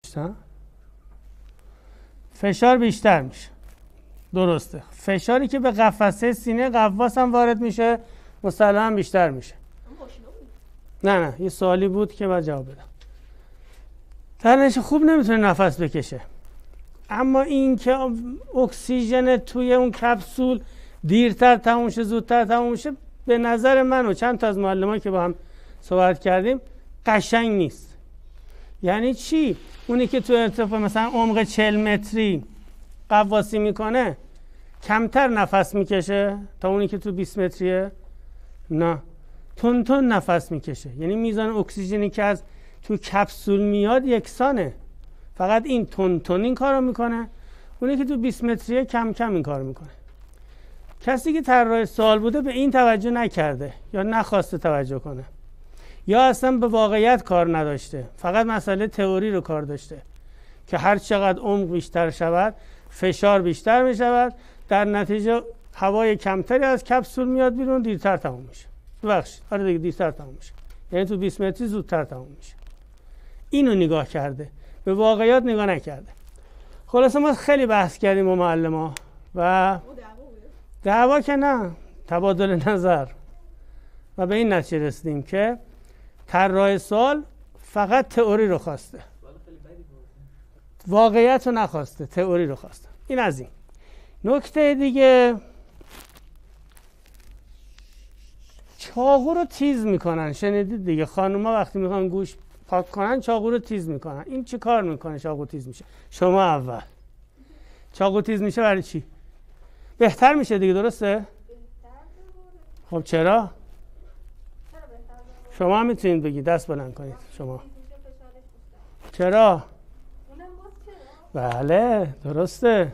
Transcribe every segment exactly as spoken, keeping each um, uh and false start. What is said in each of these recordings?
میشه، فشار بیشتر میشه. درسته. فشاری که به قفسه سینه قواس هم وارد میشه مسلماً بیشتر میشه. نه نه یه سوالی بود که باید جواب بدم. تنش خوب نمیتونه نفس بکشه، اما این که اکسیژن توی اون کپسول دیرتر تموم شه زودتر تموم شه، به نظر من و چند تا از معلمان که با هم صحبت کردیم قشنگ نیست. یعنی چی؟ اونی که تو ارتفاع مثلا عمق چهل متری قواسی میکنه کمتر نفس میکشه تا اونی که تو بیست متریه؟ نه، تون تون نفس میکشه. یعنی میزان اکسیژنی که از تو کپسول میاد یکسانه، فقط این تون تون این کارو میکنه، اونی که تو بیست متریه کم کم این کارو میکنه. کسی که طراح سوال بوده به این توجه نکرده یا نخواسته توجه کنه، یا اصلا به واقعیت کار نداشته، فقط مسئله تئوری رو کار داشته که هر چقدر عمق بیشتر شود فشار بیشتر می شود، در نتیجه هوای کمتری از کپسول میاد بیرون، دیرتر تموم میشه. ببخشید آره دیگه دیرتر تموم میشه، یعنی تو بیست متری زودتر تموم میشه. اینو نگاه کرده، به واقعیت نگاه نکرده. خلاصه ما خیلی بحث کردیم با معلم‌ها و دعوا که نه، تبادل نظر، و به این نتیجه رسیدیم که طراح سوال فقط تئوری رو خواسته، واقعیت رو نخواسته، تئوری رو خواسته. این از این. نکته دیگه، چاقو رو تیز میکنن. شنیدید دیگه خانوما وقتی میخوان گوش پاک کنن چاقو رو تیز میکنن. این چه کار میکنه چاقو تیز میشه؟ شما اول چاقو تیز میشه برای چی؟ بهتر میشه دیگه، درسته؟ خب چرا؟ شما هم میتونید بگید، دست بلند کنید شما. چرا؟ بله درسته.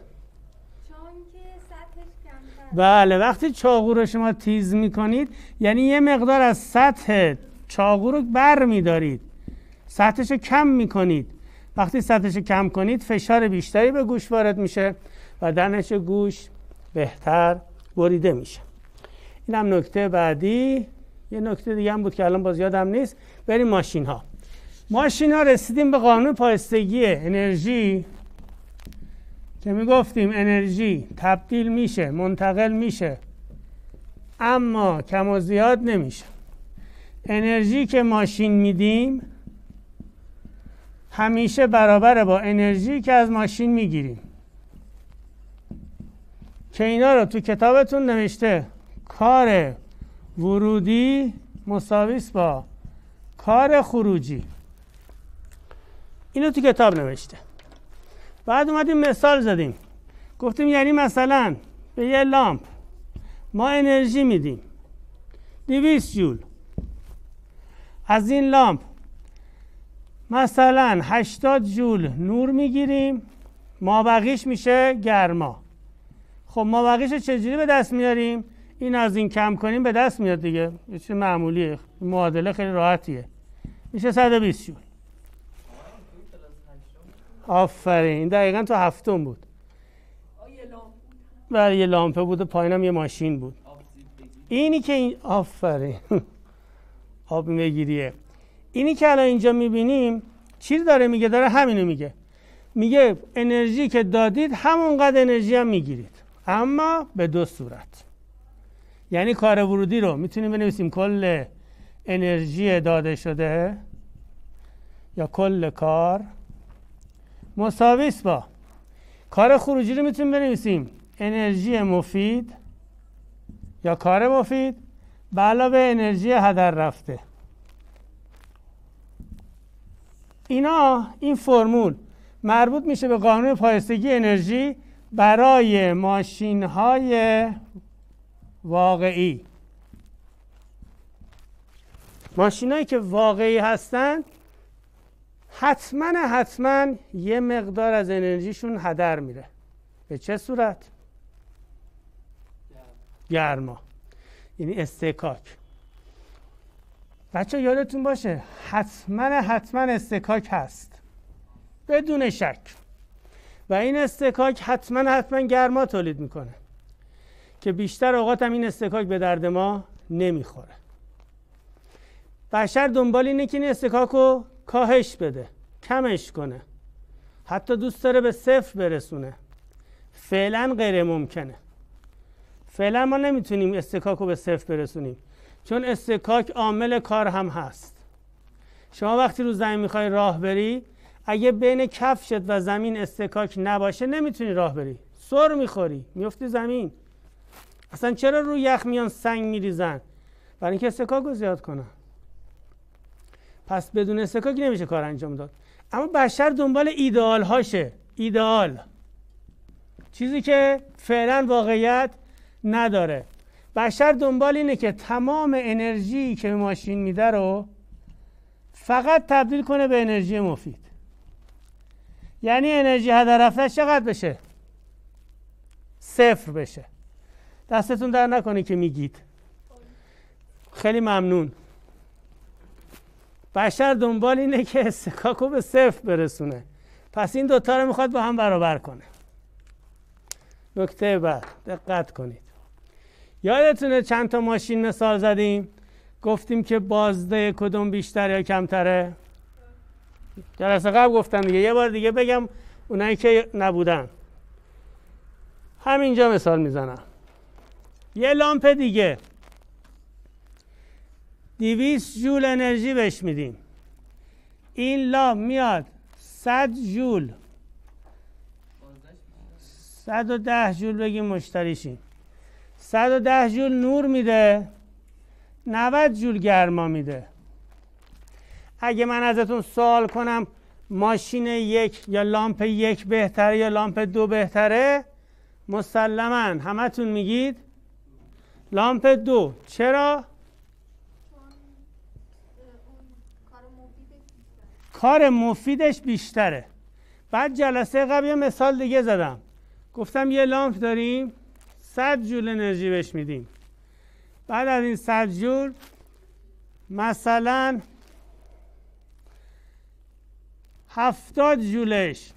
بله وقتی چاقو رو شما تیز میکنید یعنی یه مقدار از سطح چاقو رو بر میدارید، سطحش رو کم میکنید. وقتی سطحش رو کم کنید فشار بیشتری به گوش وارد میشه و دانش گوش بهتر بریده میشه. این هم نکته بعدی. یه نکته دیگه هم بود که الان باز یادم نیست. بریم ماشین ها. ماشین ها رسیدیم به قانون پایستگی انرژی که میگفتیم انرژی تبدیل میشه، منتقل میشه، اما کم و زیاد نمیشه. انرژی که ماشین میدیم همیشه برابر با انرژی که از ماشین میگیریم، که اینا رو تو کتابتون نوشته کار ورودی مساوی است با کار خروجی. اینو تو کتاب نوشته. بعد اومدیم مثال زدیم، گفتیم یعنی مثلا به یه لامپ ما انرژی میدیم دویست جول، از این لامپ مثلا هشتاد جول نور میگیریم، مابقیش میشه گرما. خب مابقیش چجوری به دست میاریم؟ این از این کم کنیم به دست میاد دیگه، یه چیز معمولیه، معادله خیلی راحتیه، میشه صد و بیست جول. آفرین، دقیقا تو هفتم بود. برای یه لامپه بود و پایینم یه ماشین بود. اینی که این آفرین آب میگیریه. اینی که الان اینجا میبینیم چی داره میگه؟ داره همینو میگه. میگه انرژی که دادید همونقدر انرژی هم میگیرید، اما به دو صورت. یعنی کار ورودی رو میتونیم بنویسیم کل انرژی داده شده یا کل کار مساوی است با کار خروجی رو میتونیم بنویسیم انرژی مفید یا کار مفید به علاوه انرژی هدر رفته. اینا این فرمول مربوط میشه به قانون پایستگی انرژی برای ماشین‌های واقعی. ماشینایی که واقعی هستن حتما حتما یه مقدار از انرژیشون هدر میره. به چه صورت؟ گرما، یعنی استکاک. بچه یادتون باشه حتما حتما استکاک هست بدون شک، و این استکاک حتما حتما گرما تولید میکنه که بیشتر اوقات هم این استکاک به درد ما نمیخوره. بشر دنبال اینه که این استکاک رو کاهش بده، کمش کنه، حتی دوست داره به صفر برسونه. فعلا غیر ممکنه. فعلا ما نمیتونیم اصطکاک رو به صفر برسونیم، چون اصطکاک عامل کار هم هست. شما وقتی رو زمین میخوای راه بری، اگه بین کفشت و زمین اصطکاک نباشه نمیتونی راه بری، سر میخوری، میفتی زمین. اصلا چرا روی یخ میان سنگ میریزن؟ برای اینکه اصطکاک رو زیاد کنن. پس بدون اصطکاک نمیشه کار انجام داد. اما بشر دنبال ایدئال هاشه. ایدئال، چیزی که فعلا واقعیت نداره. بشر دنبال اینه که تمام انرژی که ماشین میده رو فقط تبدیل کنه به انرژی مفید. یعنی انرژی هدر رفته چقدر بشه؟ صفر بشه. دستتون در نکنه که میگید. خیلی ممنون. بشر دنبال اینه که اصطکاک رو به صفر برسونه. پس این دوتا رو میخواد با هم برابر کنه. نکته بعد دقت کنید. یادتونه چند تا ماشین مثال زدیم؟ گفتیم که بازده کدوم بیشتر یا کمتره؟ جلسه قبل گفتم دیگه، یه بار دیگه بگم اونایی که نبودن. همینجا مثال میزنم. یه لامپ دیگه دویست جول انرژی بهش میدیم. این لامپ میاد صد جول، صد و ده جول بگیم مشتریشیم، صد و ده جول نور میده، نود جول گرما میده. اگه من ازتون سوال کنم ماشین یک یا لامپ یک بهتره یا لامپ دو بهتره، مسلماً همتون میگید لامپ دو. چرا؟ کار مفیدش بیشتره. بعد جلسه قبل یه مثال دیگه زدم، گفتم یه لامپ داریم صد جول انرژی بهش میدیم، بعد از این صد جول مثلا هفتاد جولش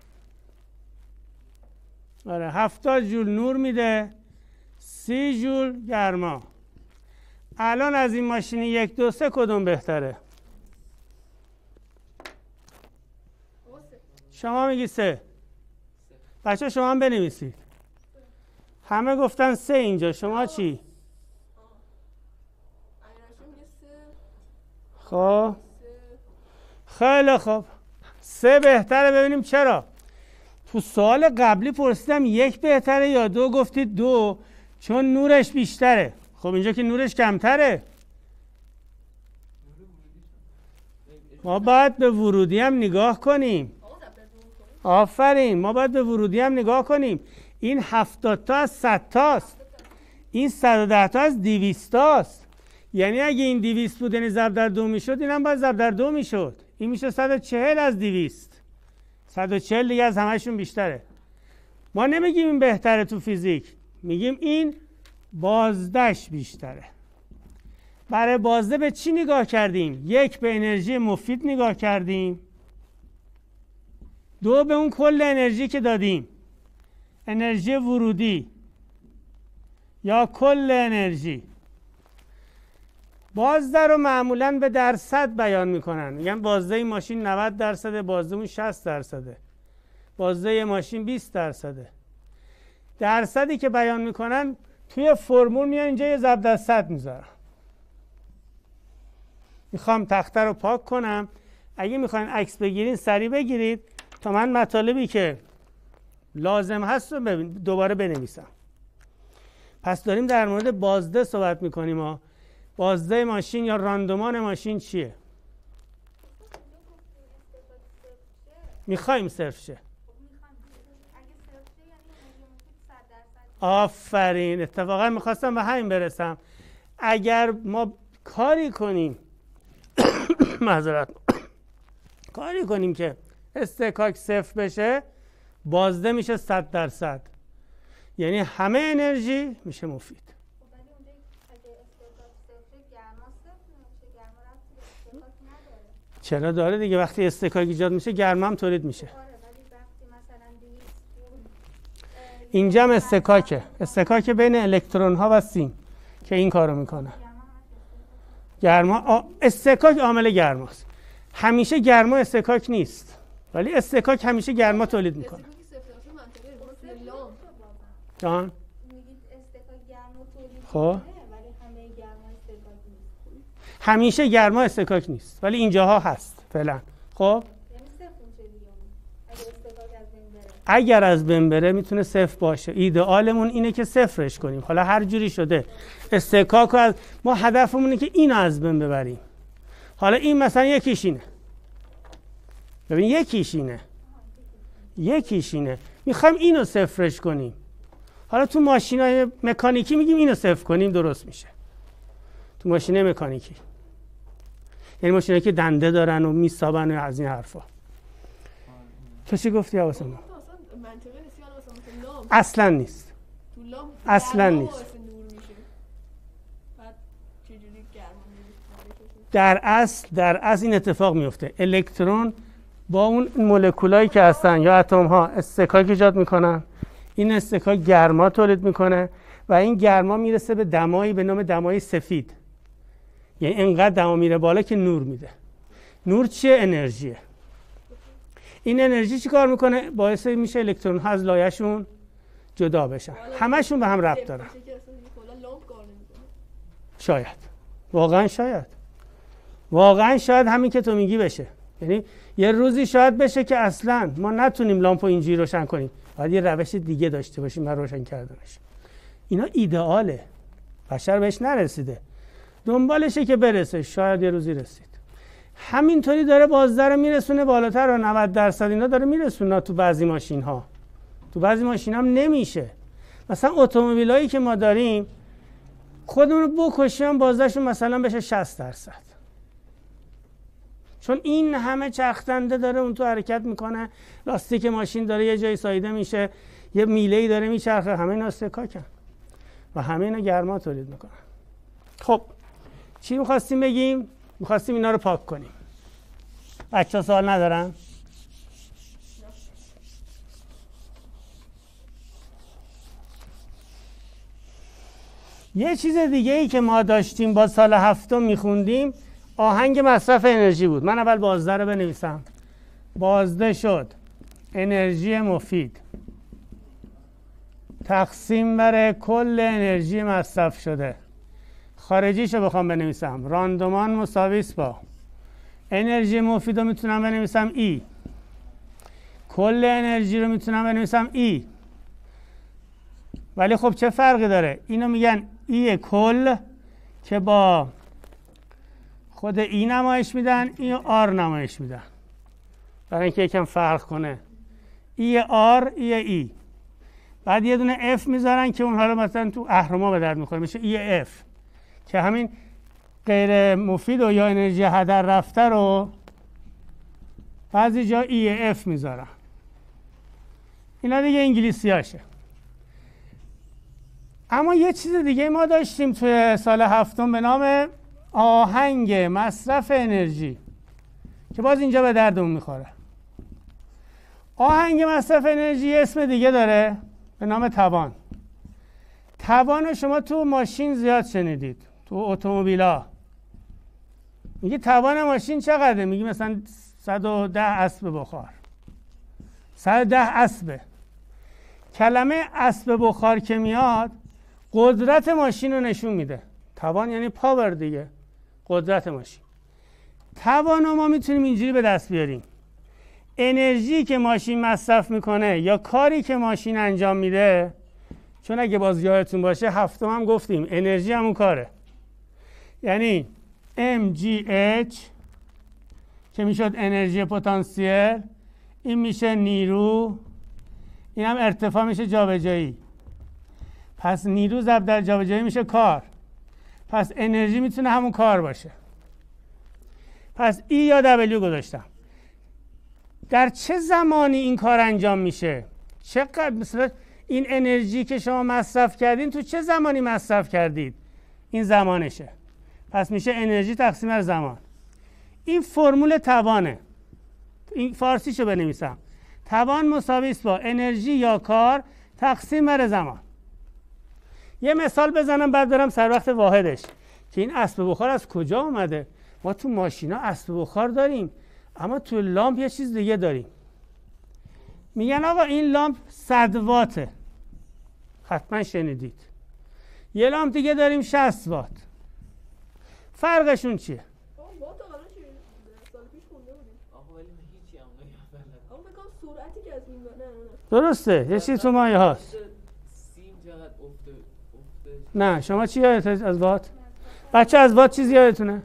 آره هفتاد جول نور میده، سی جول گرما. الان از این ماشین یک دو سه کدوم بهتره؟ شما میگی سه. بچه شما هم بنویسید. همه گفتن سه اینجا، شما چی؟ خب خیلی خوب، سه بهتره. ببینیم چرا. تو سوال قبلی پرسیدم یک بهتره یا دو، گفتید دو چون نورش بیشتره. خب اینجا که نورش کمتره. ما باید به ورودی هم نگاه کنیم. آفرین، ما باید به ورودی هم نگاه کنیم. این هفتاد تا از صد تاست، این صد و ده تا از دویست تاست. یعنی اگه این دویست بود یعنی ضرب در دو میشد، این هم باید ضرب در دو میشد. این میشه صد و چهل از دویست. صد و چهل دیگه از همهشون بیشتره. ما نمیگیم این بهتره تو فیزیک، میگیم این بازدهش بیشتره. برای بازده به چی نگاه کردیم؟ یک، به انرژی مفید نگاه کردیم. دو، به اون کل انرژی که دادیم، انرژی ورودی یا کل انرژی. بازده رو معمولاً به درصد بیان میکنن. میگن بازده این ماشین نود درصده، بازده اون شصت درصده، بازده ماشین بیست درصده. درصدی که بیان میکنن توی فرمول میان اینجا یه ضرب در صد میذارن. میخوام تخته رو پاک کنم، اگه میخواین عکس بگیرین سریع بگیرید تا من مطالبی که لازم هست رو ببین دوباره بنویسم. پس داریم در مورد بازده صحبت میکنیم ها. بازده ماشین یا راندمان ماشین چیه؟ میخوایم صرف شه. آفرین، اتفاقا میخواستم به همین برسم. اگر ما کاری کنیم معذرت کاری کنیم که اصطکاک صفر بشه، بازده میشه صد درصد. یعنی همه انرژی میشه مفید. چرا داره دیگه، وقتی اصطکاک ایجاد میشه گرما هم تولید میشه. اینجا هم اصطکاکه، اصطکاک بین الکترون ها و سیم که این کارو میکنه. گرما اصطکاک عامل گرماست. همیشه گرما اصطکاک نیست. ولی استکاک همیشه گرما تولید میکنه. جان خب همیشه گرما استکاک نیست ولی اینجاها هست فعلا. خب اگر از بین بره میتونه صفر باشه. ایدئالمون اینه که صفرش کنیم. حالا هر جوری شده استکاک از ما هدفمون اینه که اینو از بین ببریم. حالا این مثلا یکیش اینه. ببین یکیش اینه. یکیش اینه. میخوایم اینو صفرش کنیم. حالا تو ماشینای مکانیکی میگیم اینو صفر کنیم درست میشه. تو ماشینای مکانیکی. یعنی ماشینایی که دنده دارن و میسابن و از این حرفا. تو چی گفتی حواسم؟ اصلا نیست. اصلا نیست. در اصل در اصل این اتفاق میفته. الکترون با اون مولکولایی که هستن یا اتم ها استکاک ایجاد میکنن. این استکاک گرما تولید میکنه و این گرما میرسه به دمایی به نام دمای سفید. یعنی اینقدر دما میره بالا که نور میده. نور چیه؟ انرژیه. این انرژی چی کار میکنه؟ باعث میشه الکترون ها از لایه‌شون جدا بشن. همشون به هم ربط دارن. شاید. واقعا شاید. واقعا شاید همین که تو میگی بشه. یعنی یه روزی شاید بشه که اصلا ما نتونیم لامپو اینجوری روشن کنیم. باید یه روش دیگه داشته باشیم برای روشن کردنش. اینا ایدئاله. بشر بهش نرسیده. دنبالشه که برسه. شاید یه روزی رسید. همینطوری داره بازده رو میرسونه بالاتر و نود درصد اینا داره میرسونه تو بعضی ماشین ها. تو بعضی ماشین هم نمیشه. مثلا اتومبیلایی که ما داریم خودمون رو بکشیم بازدهشون مثلا بشه شصت درصد. چون این همه چرخنده داره اون تو حرکت میکنه، لاستیک ماشین داره یه جایی ساییده میشه، یه میله‌ای داره میچرخه، همه اینا استکاکن و همه اینا گرما تولید میکنن. خب چی میخواستیم بگیم؟ میخواستیم اینا رو پاک کنیم. بچه ها سوال ندارن؟ یه چیز دیگه ای که ما داشتیم با سال هفتم میخوندیم آهنگ مصرف انرژی بود. من اول بازده رو بنویسم. بازده شد انرژی مفید تقسیم بر کل انرژی مصرف شده. خارجیشو بخوام بنویسم راندمان مساوی است با انرژی مفید رو میتونم بنویسم ای، کل انرژی رو میتونم بنویسم ای. ولی خب چه فرقی داره؟ اینو میگن ای کل که با خود ای نمایش میدن، ای آر نمایش میدن برای اینکه یکم فرق کنه. ای آر ای ای. بعد یه دونه اف میذارن که اون حالا مثلا تو اهرما به درد میخوره، میشه ای اف که همین غیر مفید و یا انرژی هدر رفته رو بعضی جا ای اف میذارن. اینا دیگه انگلیسی هاشه. اما یه چیز دیگه ما داشتیم توی سال هفتم به نام آهنگ مصرف انرژی که باز اینجا به دردمون میخوره. آهنگ مصرف انرژی اسم دیگه داره به نام توان. توان رو شما تو ماشین زیاد شنیدید، تو اتومبیلا. میگی توان ماشین چقدره؟ میگی مثلا صد و ده اسب بخار. صد و ده اسبه. کلمه اسب بخار که میاد قدرت ماشین رو نشون میده. توان یعنی پاور دیگه، قدرت ماشین. توان رو ما میتونیم اینجوری به دست بیاریم. انرژی که ماشین مصرف میکنه یا کاری که ماشین انجام میده، چون اگه باز یادتون باشه هفتم هم گفتیم انرژی همون کاره، یعنی ام جی اچ که میشد انرژی پتانسیل، این میشه نیرو، این هم ارتفاع میشه جابجایی. پس نیرو ضرب در جابجایی میشه کار. پس انرژی میتونه همون کار باشه. پس ای یا دبلیو گذاشتم. در چه زمانی این کار انجام میشه؟ چقدر مثلا این انرژی که شما مصرف کردین تو چه زمانی مصرف کردید؟ این زمانشه. پس میشه انرژی تقسیم بر زمان. این فرمول توانه. این فارسیشو بنویسم. توان مساوی است با انرژی یا کار تقسیم بر زمان. یه مثال بزنم بعد برم سر وقت واحدش که این اسب بخار از کجا اومده. ما تو ماشینا اسب بخار داریم اما تو لامپ یه چیز دیگه داریم. میگن آقا این لامپ صد واته، حتما شنیدید. یه لامپ دیگه داریم شصت وات. فرقشون چیه؟ وات حالا چی؟ سال پیش خونده بودیم. آقا ولی هیچی هم نمی‌فهمم. آقا بگم سرعتی که از این نه نه. درسته، یه چیز تو مایه هاست. سیم چقدر افته افته. نه شما چی یادت از وات؟ بچه از وات چیزی یادتونه؟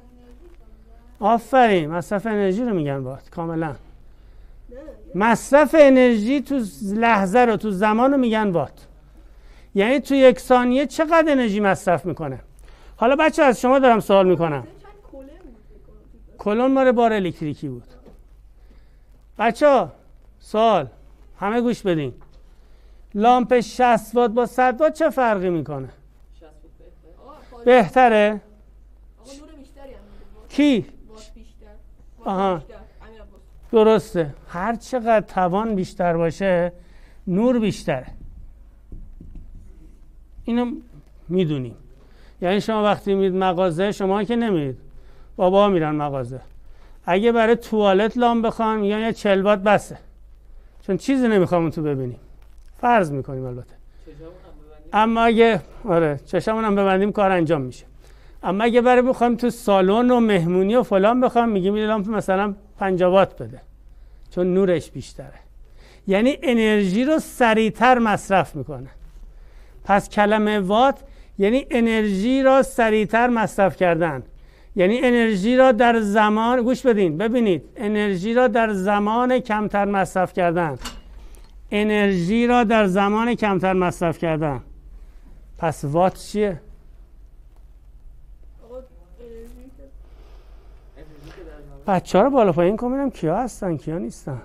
آفرین، مصرف انرژی رو میگن وات. کاملا مصرف انرژی تو لحظه رو، تو زمان رو میگن وات. یعنی تو یک ثانیه چقدر انرژی مصرف میکنه. حالا بچه از شما دارم سوال میکنم، کلون مال بار الکتریکی بود. بچه سوال، همه گوش بدین، لامپ شصت وات با صد وات چه فرقی میکنه؟ بهتره؟ کی؟ آها درسته، هر چقدر توان بیشتر باشه نور بیشتره، اینو میدونیم. یعنی شما وقتی میرید مغازه، شما که نمیرید، بابا میرن مغازه، اگه برای توالت لامپ بخوام میگن یا چهل وات بسه، چون چیزی نمیخوام تو ببینیم، فرض میکنیم البته. اما اگه آره چشمون هم ببندیم کار انجام میشه. اما اگه برای بخوام تو سالن و مهمونی و فلان بخوام، میگیم این لامپ مثلا پنجاه وات بده، چون نورش بیشتره. یعنی انرژی رو سریعتر مصرف میکنه. پس کلمه وات یعنی انرژی را سریعتر مصرف کردن، یعنی انرژی را در زمان، گوش بدین ببینید، انرژی را در زمان کمتر مصرف کردن، انرژی را در زمان کمتر مصرف کردن. پس وات چیه؟ بچه ها رو بالا پایین کن ببینم کیا هستن کیا نیستن.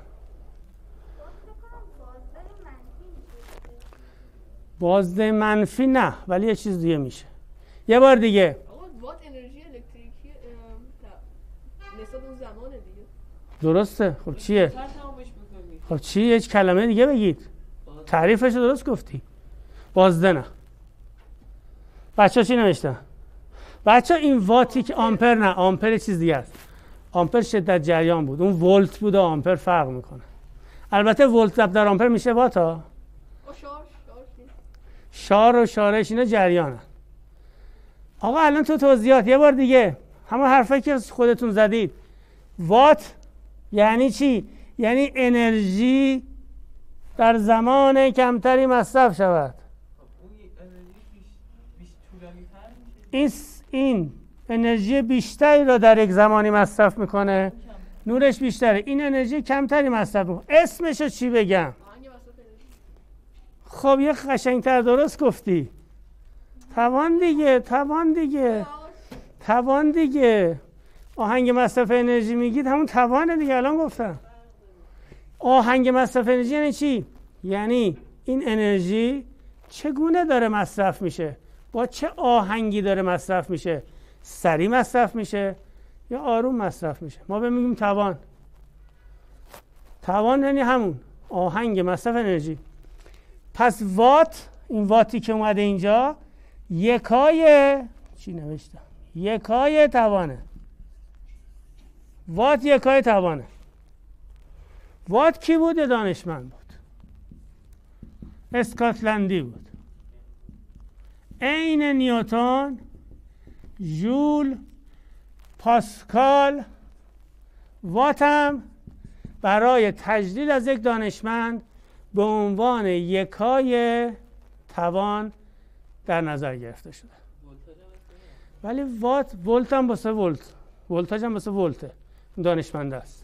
بازده منفی نه، ولی یه چیز دیگه میشه. یه بار دیگه وات انرژی الکتریکی نسبت اون زمانه دیگه. درسته. خب چیه؟ خب چی؟ یه کلمه دیگه بگید، تعریفش رو درست گفتی. بازده نه. بچه ها چی نوشتن؟ بچه ها این واتی که آمپر نه، آمپر چیز دیگه است. آمپر شدت جریان بود، اون ولت بود و آمپر فرق میکنه. البته ولت ضرب در آمپر میشه وات ها. شار و شارش اینا جریانه. آقا الان تو توضیحات یه بار دیگه همون حرفایی که خودتون زدید، وات یعنی چی؟ یعنی انرژی در زمان کمتری مصرف شود. این این انرژی بیشتری را در یک زمانی مصرف میکنه، نورش بیشتره، این انرژی کمتری مصرف میکنه. اسمشو چی بگم؟ خب یه قشنگتر درست گفتی. توان دیگه، توان دیگه، توان دیگه. آهنگ مصرف انرژی میگید همون توانه دیگه. الان گفتم آهنگ مصرف انرژی یعنی چی؟ یعنی این انرژی چگونه داره مصرف میشه، با چه آهنگی داره مصرف میشه، سریع مصرف میشه یا آروم مصرف میشه. ما به میگیم توان. توان یعنی همون آهنگ مصرف انرژی. پس وات، این واتی که اومده اینجا یکای چی نوشتم؟ یکای توانه. وات یکای توانه. وات کی بود؟ دانشمند بود، اسکاتلندی بود. عین نیوتن، ژول، پاسکال. وات هم برای تجدید از یک دانشمند به عنوان یکای توان در نظر گرفته شده. ولی وات، ولت هم واسه ولت، ولتاژ هم واسه ولته، دانشمند است.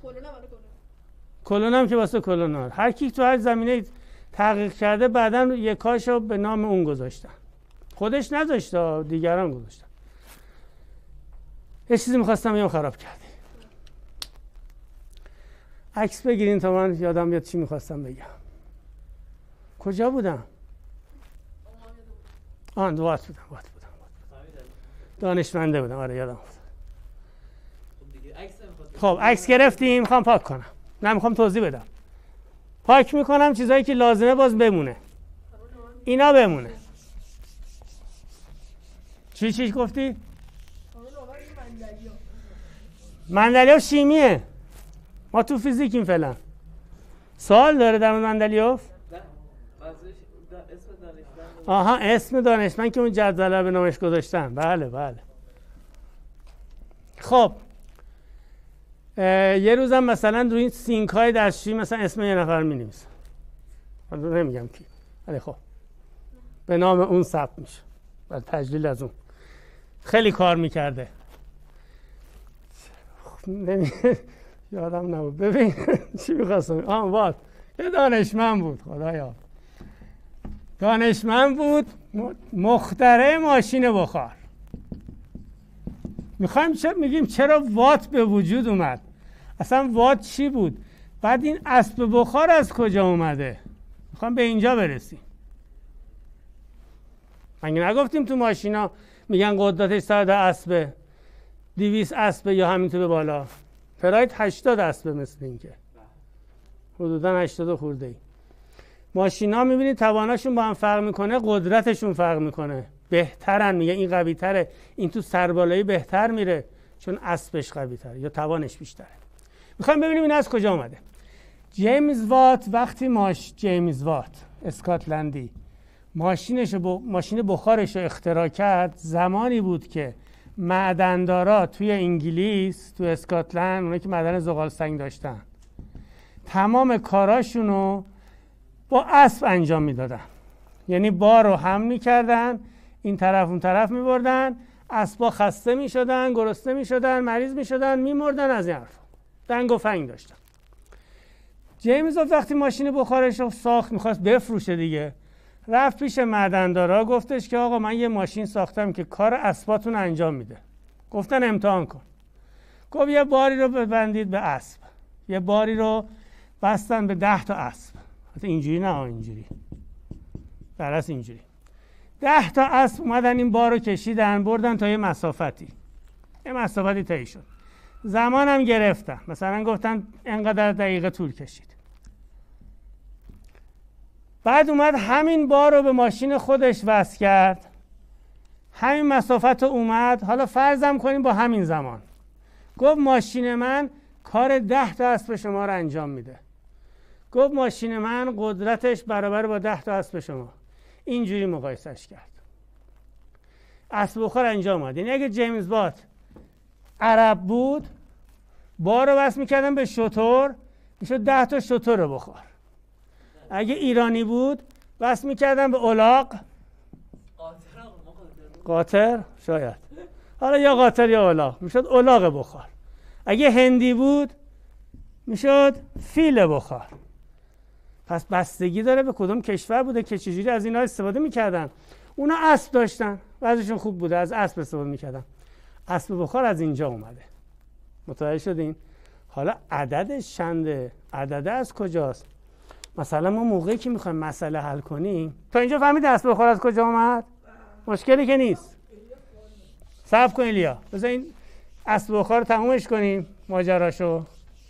کلون هم که واسه کلونار. هر کی تو هر زمینه تحقیق کرده بعداً یکاشو به نام اون گذاشتن، خودش نذاشته، دیگران گذاشتن. یه چیزی میخواستم بگم خراب کردی. عکس بگیرین تا من یادم بیاد چی میخواستم بگم. کجا بودم؟ آن وات بودم، وات بودم، دانشمنده بودم. آره یادم بود. خب عکس گرفتیم، میخوام پاک کنم. نه میخوام توضیح بدم. پاک میکنم، چیزایی که لازمه باز بمونه، اینا بمونه. چی چی گفتی؟ مندلیا شیمیه، ما تو فیزیکیم فعلا. سوال داره در مورد مندلیوف؟ آها اسم دانشمند که اون جدول به نامش گذاشتن. بله بله. خب یه روزم مثلا روی این سینک های دستشویی مثلا اسم یه نفر می نویسن، نمیگم کی، ولی خب به نام اون ثبت میشه و تجلیل از اون. خیلی کار میکرده. یادم نبود. ببین چی میخواستم. آه واد یه دانشمند بود، خدایا دانشمند بود، مخترع ماشین بخار. میخوایم چه میگیم چرا وات به وجود اومد؟ اصلا وات چی بود؟ بعد این اسب بخار از کجا اومده؟ میخوایم به اینجا برسیم. مگه نگفتیم تو ماشینا میگن قدرتش صد اسبه، دویست اسبه یا همینطور به بالا؟ فرایت هشتاد اسبه مثل این که حدودا هشتاد خورده ای. ماشینا میبینید تواناشون با هم فرق میکنه، قدرتشون فرق میکنه، بهترن، میگه این قوی تره، این تو سربالایی بهتر میره چون اسبش قوی تره یا توانش بیشتره. میخوایم ببینیم این از کجا اومده. جیمز وات وقتی ماش جیمز وات اسکاتلندی ماشینش ب... ماشین بخارش رو اختراع کرد، زمانی بود که معدندارا توی انگلیس، تو اسکاتلند، اونایی که معدن زغال سنگ داشتن، تمام کاراشون رو با اسب انجام میدادن. یعنی بار رو حمل میکردن، این طرف اون طرف میبردن، اسبا خسته میشدن، گرسنه میشدن، مریض میشدن، میمردن، از این حرفا. دنگ و فنگ داشتن. جیمز وقتی ماشین بخارش رو ساخت، میخواست بفروشه دیگه، رفت پیش معدندارا، گفتش که آقا من یه ماشین ساختم که کار اسباتون انجام میده. گفتن امتحان کن. گفت یه باری رو ببندید به اسب، یه باری رو بستن به ده تا اسب. حتی اینجوری نه، اینجوری درست اینجوری ده تا اسب اومدن این بار رو کشیدن، بردن تا یه مسافتی، یه مسافتی طی شد. زمان هم گرفتن، مثلا گفتن انقدر دقیقه طول کشید. بعد اومد همین بار رو به ماشین خودش وصل کرد، همین مسافت رو اومد، حالا فرضم کنیم با همین زمان، گفت ماشین من کار ده تا اسب شما رو انجام میده. گفت ماشین من قدرتش برابر با ده تا اسب شما. اینجوری مقایسش کرد. اسب بخار انجام اومد. یعنی اگه جیمز وات عرب بود، بار رو وصل میکردن به شتر، میشد ده تا شتر بخار. اگه ایرانی بود وصل میکردن به الاغ، قاطر شاید، حالا یا قاطر یا الاغ، میشد الاغ بخار. اگه هندی بود میشد فیل بخار. پس بستگی داره به کدوم کشور بوده که چجوری از اینا استفاده میکردن. اونا اسب داشتن، وضعشون خوب بوده، از اسب استفاده میکردن. اسب بخار از اینجا اومده. متوجه شدین؟ حالا عددش چنده؟ عدده از کجاست؟ مثلا ما موقعی که میخوایم مسئله حل کنیم، تا اینجا فهمید اسب بخار از کجا اومد؟ مشکلی که نیست. صبر کن ایلیا، بذار این اسب بخار رو تمومش کنیم ماجراشو.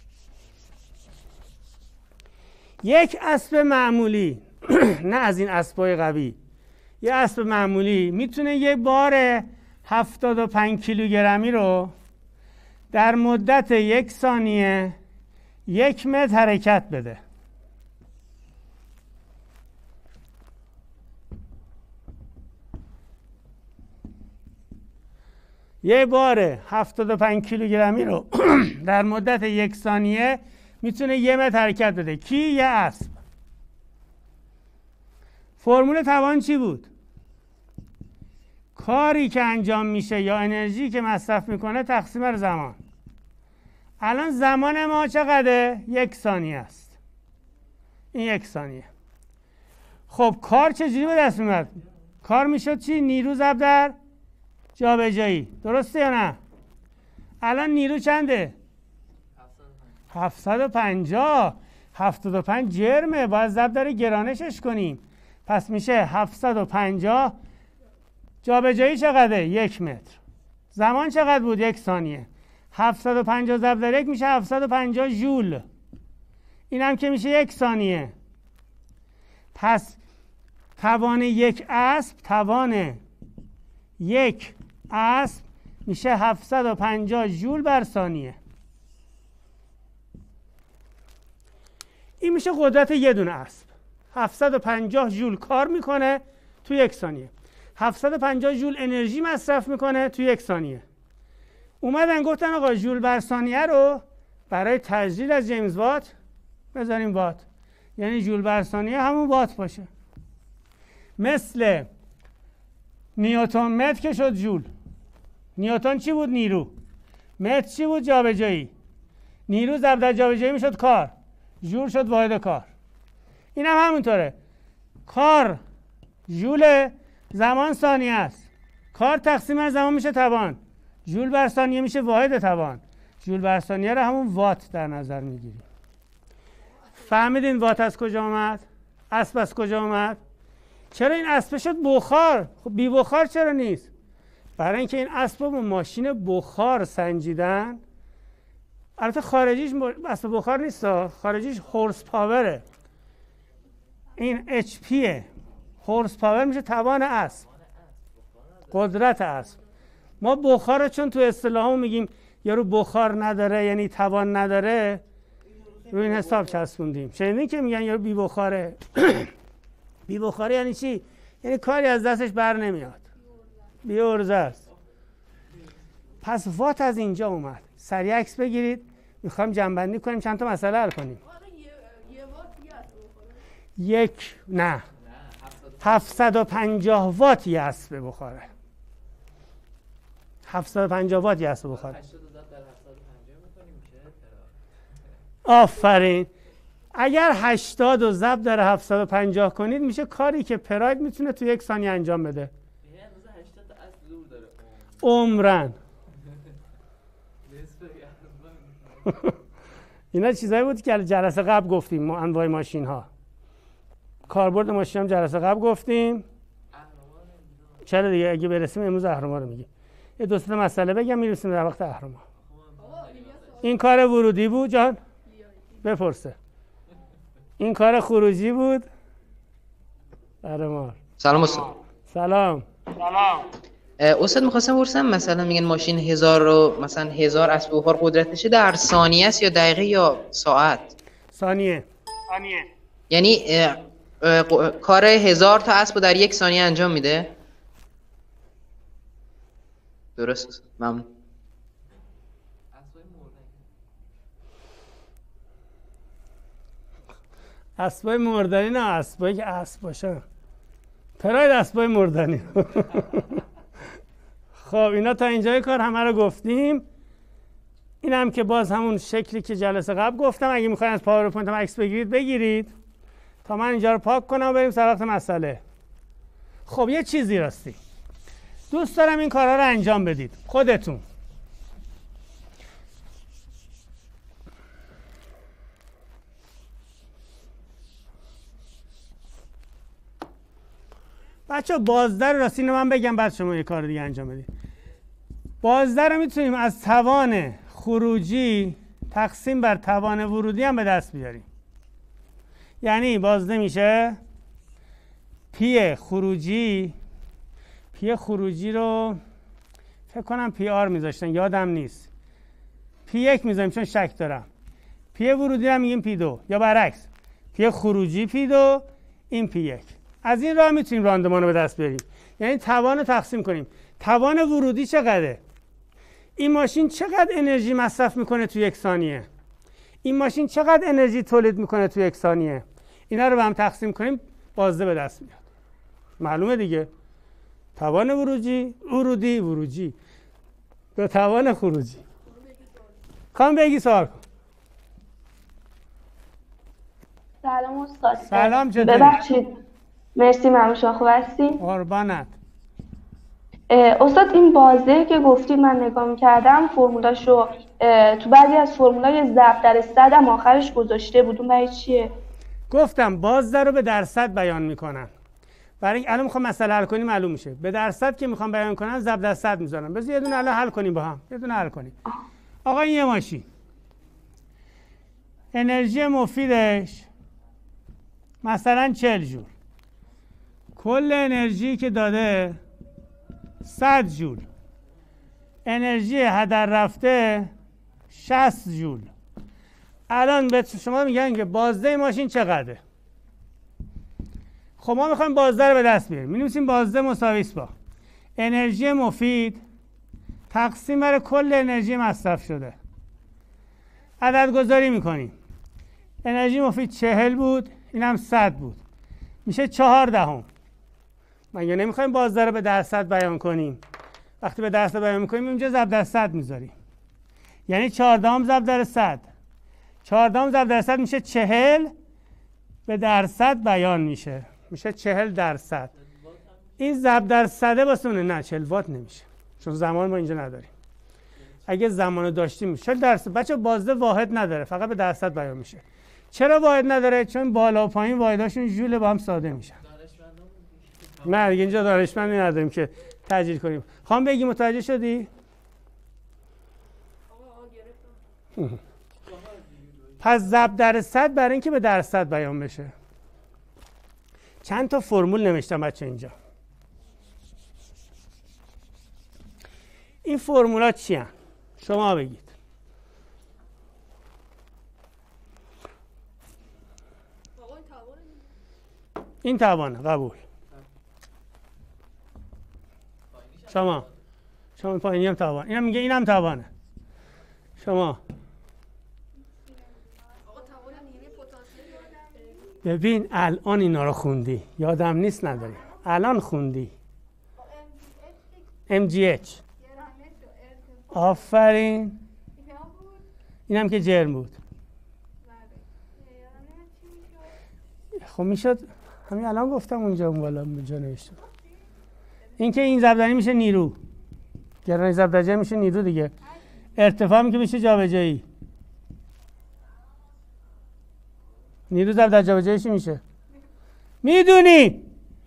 یک اسب معمولی نه از این اسبای قوی، یه اسب معمولی میتونه یه بار هفتاد و پنج کیلوگرمی رو در مدت یک ثانیه یک متر حرکت بده. یه بار هفتاد و پنج کیلوگرمی رو در مدت یک ثانیه میتونه یه متر حرکت بده. کی؟ یه اسب. فرمول توان چی بود؟ کاری که انجام میشه یا انرژی که مصرف میکنه تقسیم بر زمان. الان زمان ما چقدره؟ یک ثانیه است. این یک ثانیه. خب کار چجوری به دست میاد؟ کار میشد چی؟ نیرو ضرب در جابجایی. درسته یا نه؟ الان نیرو چنده؟ هفتصد و پنجاه. هفتاد و پنج جرمه، باید ضرب در گرانشش کنیم. پس میشه هفتصد و پنجاه. جابجایی چقدره؟ یک متر. زمان چقدر بود؟ یک ثانیه. هفتصد و پنجاه ضرب در یک میشه هفتصد و پنجاه ژول. این هم که میشه یک ثانیه. پس توان یک اسب، توان یک اسب میشه هفتصد و پنجاه ژول بر ثانیه. این میشه قدرت یه دونه اسب. هفتصد و پنجاه ژول کار میکنه تو یک ثانیه. هفتصد و پنجاه ژول انرژی مصرف میکنه تو یک ثانیه. اومدن گفتن آقا ژول بر ثانیه رو برای تجلیل از جیمز وات بذاریم وات. یعنی ژول بر ثانیه همون وات باشه. مثل نیوتن متر که شد ژول. نیوتن چی بود؟ نیرو. متر چی بود؟ جابجایی. نیرو ضرب در جابجایی میشد کار. ژول شد واحد کار. این هم همونطوره. کار ژول، زمان ثانیه است. کار تقسیم بر زمان میشه توان. ژول بر ثانیه میشه واحد توان. ژول بر ثانیه رو همون وات در نظر میگیریم. فهمیدین وات از کجا آمد؟ اسب از کجا آمد؟ چرا این اسب شد بخار؟ خب بی بخار چرا نیست؟ برای اینکه این اسب رو با ماشین بخار سنجیدن. البته خارجیش اسب بخار نیست، خارجیش هورس پاوره. این اچ پیه. هورس پاور میشه توان اسب، قدرت اسب. ما بخار رو چون تو اصطلاحمون میگیم یارو بخار نداره یعنی توان نداره، رو این حساب چسبوندیم. شنیدین که میگن یارو بی بخاره؟ بی بخاره یعنی چی؟ یعنی کاری از دستش بر نمیاد، بی ارزه است. پس وات از اینجا اومد. سریع عکس بگیرید، میخوایم جنبندی کنیم، چند تا مسئله حل کنیم. یک نه هفتصد و پنجاه وات یه اسب بخاره. هفتصد و پنجاه وات یه اسب بخاره. آفرین. اگر هشتاد و ضرب در هفتصد و پنجاه کنید میشه کاری که پراید میتونه تو یک ثانیه انجام بده. عمرن. اینا چیزایی بود که جلسه قبل گفتیم، انواع ماشین ها. کاربرد ماشین هم جلسه قبل گفتیم. چرا دیگه اگه برسیم امروز اهرما رو میگیم. یه دو سه مسئله بگم میرسیم در وقت اهرما. این کار ورودی بود جان؟ بپرسه. این کار خروجی بود؟ اهرما. سلام استاد. سلام. سلام. استاد می‌خواستم بپرسم مثلا میگن ماشین هزار رو مثلا هزار اسب بخار قدرتشه در ثانیه است یا دقیقه یا ساعت؟ ثانیه. ثانیه. یعنی اه اه اه کار هزار تا اسب در یک ثانیه انجام میده؟ درست. ممنون. اسبای مردنی نه، اسبایی که اسب باشن. پراید اسبای مردنی. خب اینا تا اینجای کار همه رو گفتیم. این هم که باز همون شکلی که جلسه قبل گفتم، اگه میخواین از پاورپوینت هم عکس بگیرید بگیرید تا من اینجا رو پاک کنم و بریم سراغ مسئله. خب یه چیزی راستی دوست دارم این کارا رو انجام بدید خودتون. بچه بازده رو راستی من بگم بعد شما یه کار دیگه انجام بدید. بازده رو میتونیم از توان خروجی تقسیم بر توان ورودی هم به دست بیاریم. یعنی بازده میشه پی خروجی، پی خروجی رو فکر کنم پی آر میذاشتن یادم نیست، پی یک میذاریم چون شک دارم، پی ورودی هم میگیم پی دو یا برعکس، پی خروجی پی دو این پی یک. از این راه میتونیم راندمان رو به دست بیاریم. یعنی توان رو تقسیم کنیم. توان ورودی چقدره؟ این ماشین چقدر انرژی مصرف میکنه تو یک ثانیه؟ این ماشین چقدر انرژی تولید میکنه تو یک ثانیه؟ اینا رو به هم تقسیم کنیم بازده به دست میاد. معلومه دیگه. توان ورودی ورودی ورودی به توان خروجی. کام بگی سوال کن. سلام استاد. سلام چطوری؟ ببخشید. مرسی ممنون. شما خوب هستی؟ قربانت. استاد این بازده که گفتی من نگاه می‌کردم فرمولاشو تو بعضی از فرمولای ضرب در صد هم آخرش گذاشته بود. اون برای چیه؟ گفتم بازده رو به درصد بیان میکنن. برای این الان میخوام مسئله حل کنیم معلوم میشه. به درصد که میخوام بیان کنن ضرب در صد میذارن. بذار یه دونه الان حل کنیم با هم. یه دونه حل کنیم. آقا این یه ماشین انرژی مفیدش مثلا چهل جول، کل انرژی که داده صد جول، انرژی هدر رفته شصت جول. الان به شما میگن که بازده ماشین چقدره. خب ما میخوایم بازده رو به دست بیاریم. می‌نویسیم بازده مساوی است با انرژی مفید تقسیم بر کل انرژی مصرف شده. عدد گذاری میکنیم. انرژی مفید چهل بود، اینم صد بود، میشه چهار دهم. مگه نمیخوایم بازده رو به درصد بیان کنیم؟ وقتی به درصد بیان میکنیم اینجا ضرب در صد میذاریم، یعنی چهار دهم ضرب در صد. چهار دهم ضرب در صد میشه چهل، به درصد بیان میشه، میشه چهل درصد. این ضرب در صده واسه اونه. نه چهل وات نمیشه چون زمان ما اینجا نداریم. اگه زمانو داشتیم چهل درصد. بچه بازده واحد نداره، فقط به درصد بیان میشه. چرا واحد نداره؟ چون بالا و پایین واحداشون ژول با هم ساده میشن. نه دیگه اینجا دانشمندی نداریم که تجلیل کنیم. خواهم بگی متوجه شدی؟ پس ضرب در صد برای اینکه به درصد بیان بشه. چند تا فرمول نوشتم بچه اینجا. این فرمولا چی هست؟ شما بگید. این توانه. قبول. شما شما پایینی هم توان. اینم میگه اینم توانه. شما ببین الان اینا رو خوندی، یادم نیست نداریم. الان خوندی ام جی اچ. آفرین. اینم که جرم بود. خب میشد همین الان گفتم اونجا اون بالا اونجا نوشتم. این که این ضرب میشه نیرو. گرانی ضرب در جمع میشه نیرو دیگه. ارتفاع می که میشه جابجایی. نیرو ضرب در جابجایی چی میشه؟ میدونی؟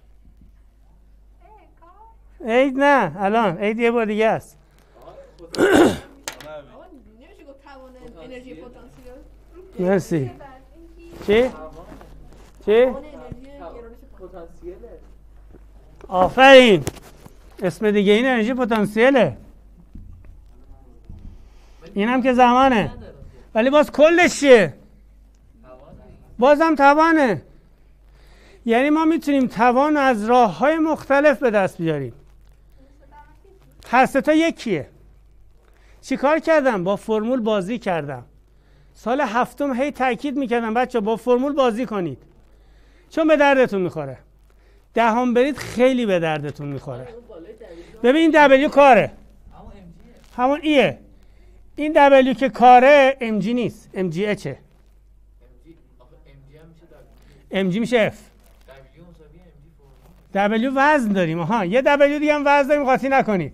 عید نه الان عید یه بار دیگه است. مرسی. چی؟ چی؟ آفرین. اسم دیگه این انرژی پتانسیله. این هم که زمانه، ولی باز کلش چیه؟ بازم توانه. یعنی ما میتونیم توان از راه های مختلف به دست بیاریم. هر سه تا یکیه. چی کار کردم؟ با فرمول بازی کردم. سال هفتم هی تاکید میکردم بچه با فرمول بازی کنید چون به دردتون میخوره. دهم برید خیلی به دردتون میخوره. ببین دبلیو کاره، همون ایه. این دبلیو که کاره ام جی نیست، ام جی اچه. ام جی میشه اف. دبلیو وزن داریم. آها یه دبلیو دیگه هم وزن داریم، قاطی نکنید.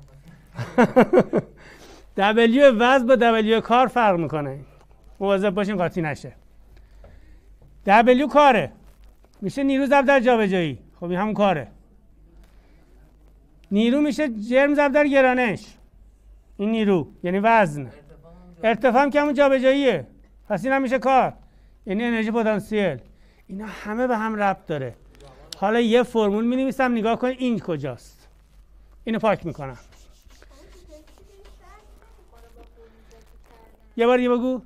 دبلیو وزن با دبلیو کار فرق میکنه، مواظب باشین قاطی نشه. دبلیو کاره میشه نیرو ضرب در جابجایی. خب این همون کاره. نیرو میشه جرم ضرب در گرانش. این نیرو یعنی وزن. ارتفاع هم که همون جابجاییه، پس این هم میشه کار، یعنی انرژی پتانسیل. اینا همه به هم ربط داره. حالا یه فرمول می نویسم، نگاه کنید این کجاست. اینو پاک میکنم. یه بار یه بگو.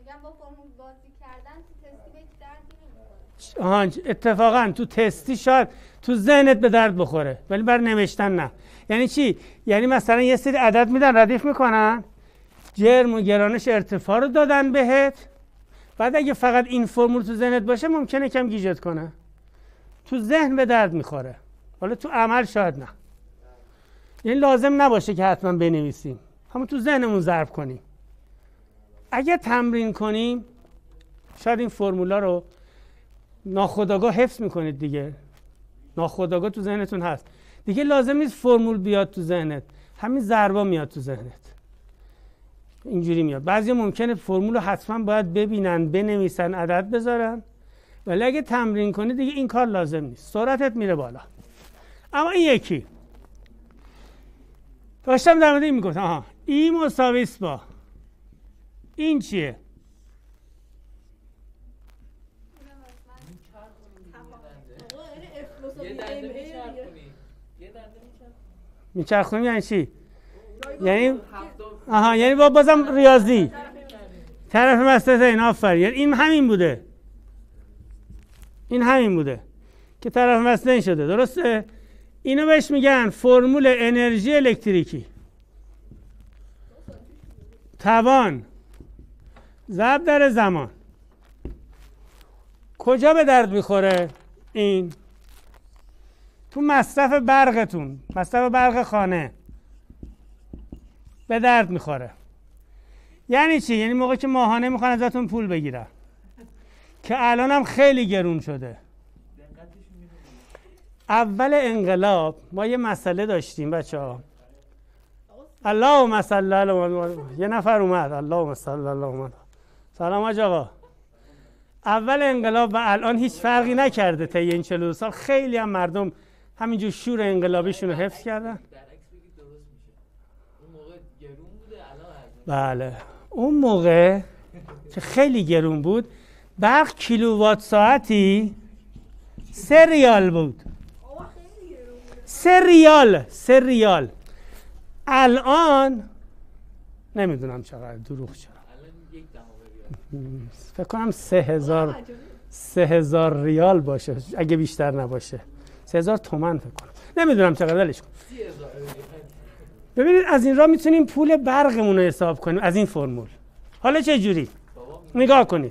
آها اتفاقا تو تستی شاید تو ذهنت به درد بخوره ولی بر نوشتن نه. یعنی چی؟ یعنی مثلا یه سری عدد میدن ردیف میکنن، جرم و گرانش ارتفاع رو دادن بهت، بعد اگه فقط این فرمول تو ذهنت باشه ممکنه کم گیجت کنه. تو ذهن به درد میخوره، حالا تو عمل شاید نه. یعنی لازم نباشه که حتما بنویسیم، همون تو ذهنمون ضرب کنیم. اگه تمرین کنیم شاید این فرمولا رو ناخودآگاه حفظ میکنید دیگه. ناخودآگاه تو ذهنتون هست دیگه، لازم نیست فرمول بیاد تو ذهنت، همین ضربا میاد تو ذهنت، اینجوری میاد. بعضی ممکنه فرمول رو حتما باید ببینن، بنویسن، عدد بذارن، ولی اگه تمرین کنی دیگه این کار لازم نیست، سرعتت میره بالا. اما این یکی داشتم در مورد این میگفتم. آها ای مساوی است با این چیه؟ میچرخونیم یعنی چی؟ یعنی آها یعنی با بازم ریاضی طرف مسطح این آفرین، این همین بوده، این همین بوده که طرف مسطح این شده. درسته؟ اینو بهش میگن فرمول انرژی الکتریکی. توان ضرب در زمان. کجا به درد میخوره این؟ تو مصرف برقتون، مصرف برق خانه به درد میخوره. یعنی چی؟ یعنی موقع که ماهانه میخوان ازتون پول بگیرن که الان هم خیلی گرون شده. اول انقلاب ما یه مسئله داشتیم بچه ها. اللهم صل علی محمد. یه نفر اومد اللهم صل علی محمد. سلام حاج آقا. اول انقلاب و الان هیچ فرقی نکرده طی این چهل و دو سال. خیلی هم مردم همینجور شور انقلابیشون رو حفظ کردن. بله اون موقع که خیلی گرون بود برق کیلووات ساعتی سه ریال بود. سه ریال سه ریال. الان نمیدونم چقدر، دروغ چرا، فکر کنم سه هزار سه هزار ریال باشه اگه بیشتر نباشه، سه هزار تومن فکر کنم، نمیدونم چقدر. ولش کن. ببینید از این راه میتونیم پول برقمون رو حساب کنیم از این فرمول. حالا چه جوری؟ نگاه کنید.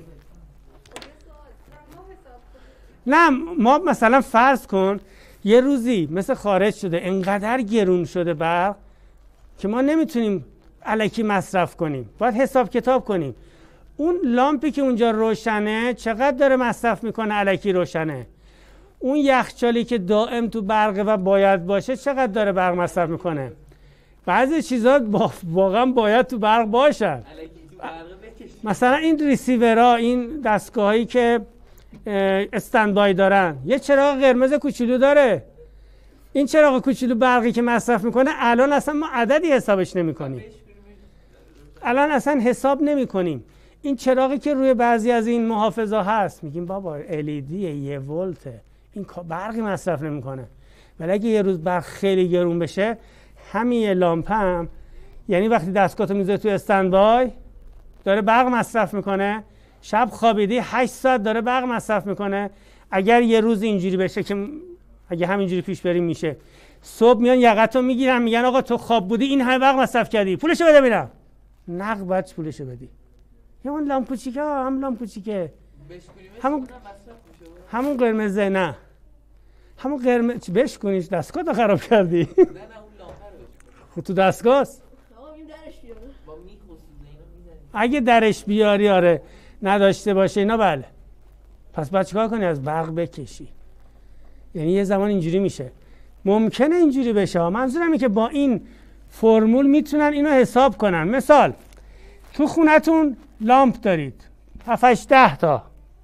نه ما مثلا فرض کن یه روزی مثل خارج شده انقدر گرون شده برق که ما نمیتونیم الکی مصرف کنیم، باید حساب کتاب کنیم. اون لامپی که اونجا روشنه چقدر داره مصرف میکنه الکی روشنه، اون یخچالی که دائم تو برقه و باید باشه چقدر داره برق مصرف میکنه. بعضی چیزا واقعا باید تو برق باشن. مثلا این ریسیورها، این دستگاهایی که استندبای دارن یه چراغ قرمز کوچولو داره. این چراغ کوچولو برقی که مصرف میکنه الان اصلا ما عددی حسابش نمیکنیم. الان اصلا حساب نمیکنیم. این چراغی که روی بعضی از این محافظا هست میگیم بابا ال ای دی یه ولته، این برقی مصرف نمیکنه. ولی اگه یه روز برق خیلی گرون بشه همین یه لامپ هم، یعنی وقتی دستگاهتو میذاری تو استندبای داره برق مصرف میکنه، شب خوابیدی هشت ساعت داره برق مصرف میکنه. اگر یه روز اینجوری بشه که اگه همینجوری پیش بریم میشه، صبح میان یقتو میگیرن میگن آقا تو خواب بودی این همه برق مصرف کردی، پولشو بده میرم. نقد باید پولشو بدی. یه اون لامپ کوچیکه، هم لامپ کوچیکه، همون همون قرمزه، نه همون قرمز بشکنیش دستگاه رو خراب کردی. نه نه اون لامپ رو تو دستگاهست. اگه درش بیاری آره نداشته باشه اینا بله. پس باید چیکار کنی؟ از برق بکشی. یعنی یه زمان اینجوری میشه. ممکنه اینجوری بشه. منظورم اینه که با این فرمول میتونن اینو حساب کنن. مثال تو خونتون لامپ دارید هفت ده تا،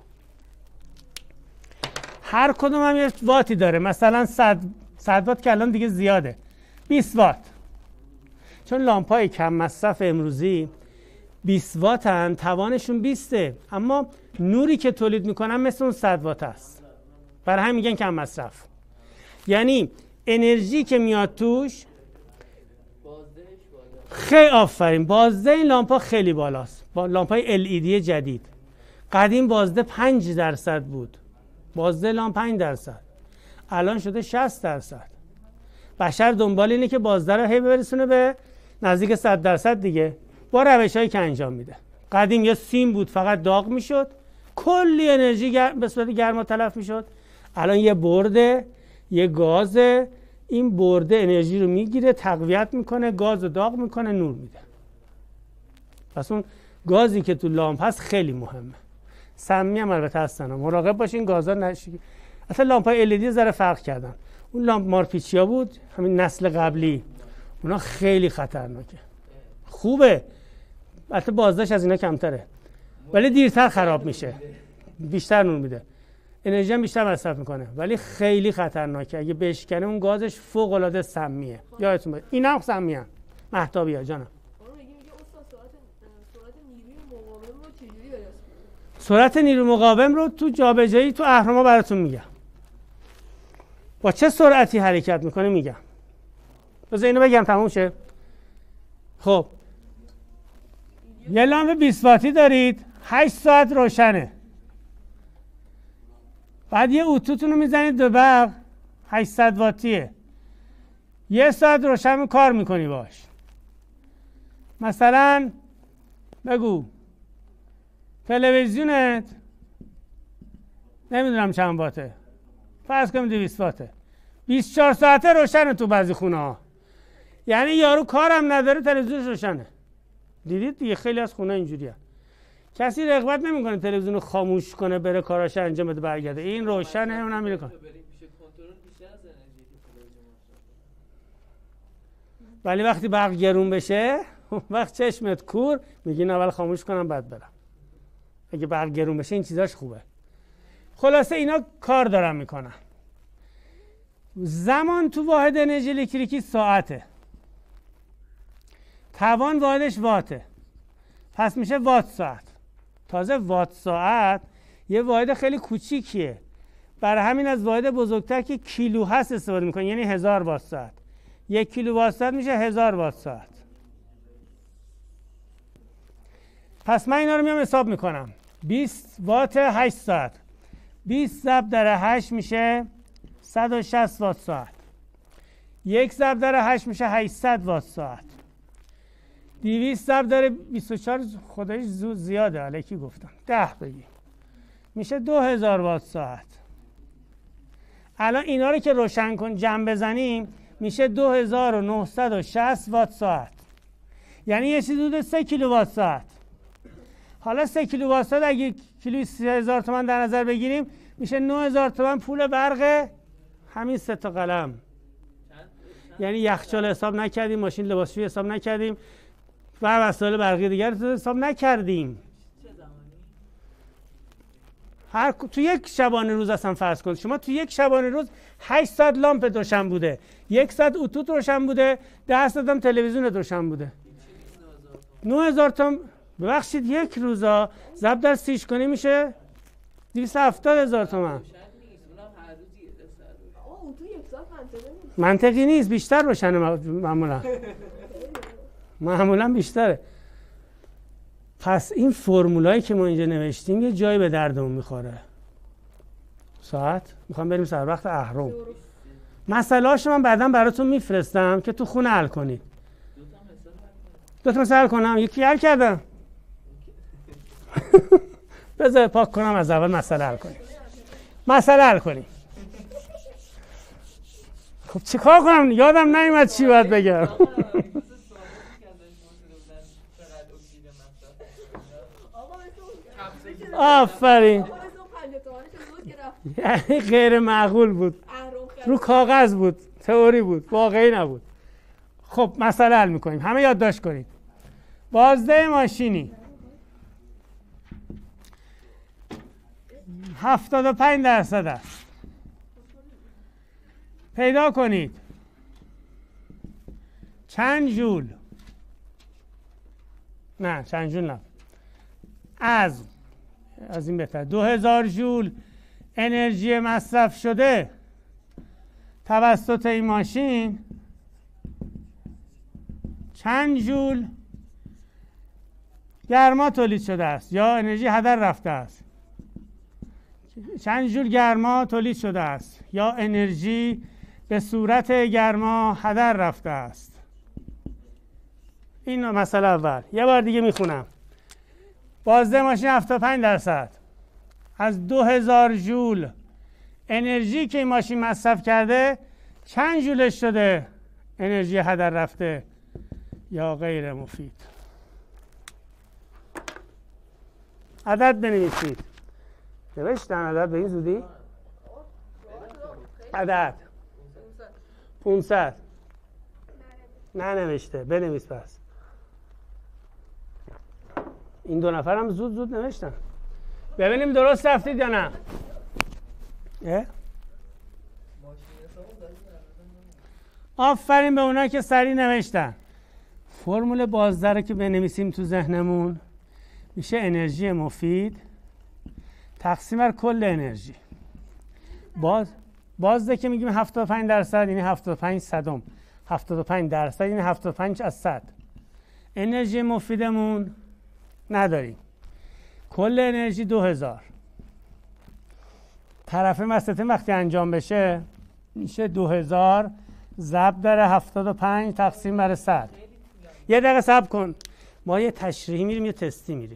هر کدوم هم یه واتی داره. مثلا صد صد وات که الان دیگه زیاده، بیست وات. چون لامپای کم مصرف امروزی بیست واتن، توانشون بیسته، اما نوری که تولید میکنن مثل اون صد وات است. برای همین میگن کم مصرف. یعنی انرژی که میاد توش خیلی آفرین، بازده این لامپا خیلی بالاست. با لامپای ال ای دی جدید. قدیم بازده پنج درصد بود، بازده لامپ پنج درصد، الان شده شصت درصد. بشر دنبال اینه که بازده رو هی برسونه به نزدیک صد درصد دیگه، با روش‌هایی که انجام میده. قدیم یه سیم بود فقط داغ میشد، کلی انرژی به صورت گرما تلف میشد. الان یه برده، یه گازه، این برده انرژی رو میگیره، تقویت میکنه، گاز رو داغ میکنه، نور میده. پس اون گازی که تو لامپ هست خیلی مهمه. سمی هم البته هستن، مراقب باشین گازا نشه. اصلا لامپای ال ای دی ذره فرق کردن. اون لامپ مارپیچیا بود، همین نسل قبلی، اونا خیلی خطرناکه. خوبه البته بازداشت از اینا کمتره ولی دیرتر خراب میشه، بیشتر نور میده، انرژی هم بیشتر مصرف میکنه، ولی خیلی خطرناکه. اگه بشکنه اون گازش فوق العاده سمیه. یادتون باشه اینا هم سمیه. مهتابیا جانم، سرعت نیروی مقاوم رو تو جابجایی تو اهرم‌ها براتون میگم. با چه سرعتی حرکت میکنه میگم. بذار اینو بگم تموم شه. خب یه لامپ بیست واتی دارید، هشت ساعت روشنه. بعد یه اتوتون رو میزنید به برق، هشتصد واتیه. یه ساعت روشن کار میکنی باش. مثلا بگو تلویزیونت نمیدونم چند واته، فرض کنیم دویست واته، بیست و چهار ساعته روشنه تو بعضی خونه ها. یعنی یارو کارم نداره تلویزیونش روشنه. دیدید دیگه خیلی از خونه اینجوریه. کسی رغبت نمیکنه تلویزیون رو خاموش کنه بره کاراش انجام بده برگرده. این روشنه، اونم میره کار. ولی وقتی برق گرون بشه وقت چشمت کور میگین اول خاموش کنم بعد برم. اگه برق گرون بشه این چیزاش خوبه. خلاصه اینا کار دارن میکنن. زمان تو واحد انرژی الکتریکی ساعته. توان واحدش واته. پس میشه وات ساعت. تازه وات ساعت یه واحد خیلی کوچیکیه. برای همین از واحد بزرگتر که کیلو هست استفاده میکنه، یعنی هزار وات ساعت. یک کیلو وات ساعت میشه هزار وات ساعت. پس من اینا رو میام حساب میکنم. بیست وات هشت ساعت. بیست ضرب در هشت میشه صد و شصت وات ساعت. یک ضرب در هشت میشه هشتصد وات ساعت. دویست ضرب در بیست و چهار خودش زود زیاده، الکی گفتم. ده بگیم. میشه دو هزار وات ساعت. الان اینا رو که روشن کن جمع بزنیم میشه دو هزار و نهصد و شصت وات ساعت. یعنی یه چیز حدود سه کیلو وات ساعت. حالا سه کیلو وات ساعت اگه کیلوی سه هزار تومان در نظر بگیریم میشه نه هزار تومان پول برق همین سه تا قلم. یعنی یخچال حساب نکردیم، ماشین لباسشویی حساب نکردیم و وسایل برقی دیگر حساب نکردیم. هر تو یک شبانه روز اصلا فرض کن شما تو یک شبانه روز هشت ساعت لامپ روشن بوده، یک ساعت اتوت روشن بوده، ده ساعت هم تلویزیون روشن بوده. نه هزار تومان ببخشید یک روزا ضرب در سیش کنی میشه دویست و هفتاد هزار تومان. منطقی نیست، بیشتر روشنه معمولا. معمولا بیشتره. پس این فرمولایی که ما اینجا نوشتیم یه جایی به دردمون میخوره. ساعت میخوام بریم سر وقت اهرم. مسئله هاشو من بعدا براتون میفرستم که تو خونه حل کنید. دو تا مسئله حل کنم، یکی حل کردم. بذار پاک کنم از اول مسئله حل کنیم. مسئله حل کنیم. خب چیکار کنم؟ یادم نمیاد چی باید بگم. آفرین. یعنی غیر معقول بود. رو کاغذ بود، تئوری بود، واقعی نبود. خب مسئله حل میکنیم. همه یادداشت کنید. بازده ماشینی هفتاد و پنج درصد است. پیدا کنید چند جول، نه چند جول نه، از از این بهتر، دو هزار جول انرژی مصرف شده توسط این ماشین چند جول گرما تولید شده است یا انرژی هدر رفته است. چند جول گرما تولید شده است یا انرژی به صورت گرما هدر رفته است. این مسئله اول. یه بار دیگه میخونم. بازده ماشین هفتاد و پنج درصد از دو هزار جول انرژی که این ماشین مصرف کرده چند جولش شده انرژی هدر رفته یا غیر مفید. عدد بنویسید. نوشتن عدد به این زودی؟ عدد پونصد. نه نوشته، بنویس پس. این دو نفر هم زود زود نوشتن. ببینیم درست رفتید یا نه. آفرین به اونایی که سریع نوشتن. فرمول بازده رو که بنویسیم تو ذهنمون میشه انرژی مفید تقسیم بر کل انرژی. باز بازده که میگیم هفتاد و پنج درصد یعنی هفتاد و پنج صدم. هفتاد و پنج درصد یعنی هفتاد و پنج از صد. انرژی مفیدمون نداریم. کل انرژی دو هزار. طرف وسطی وقتی انجام بشه میشه دو هزار ضرب در هفتاد و پنج تقسیم بر صد. یه دقیقه صبر کن، ما یه تشریحی میریم یه تستی میریم.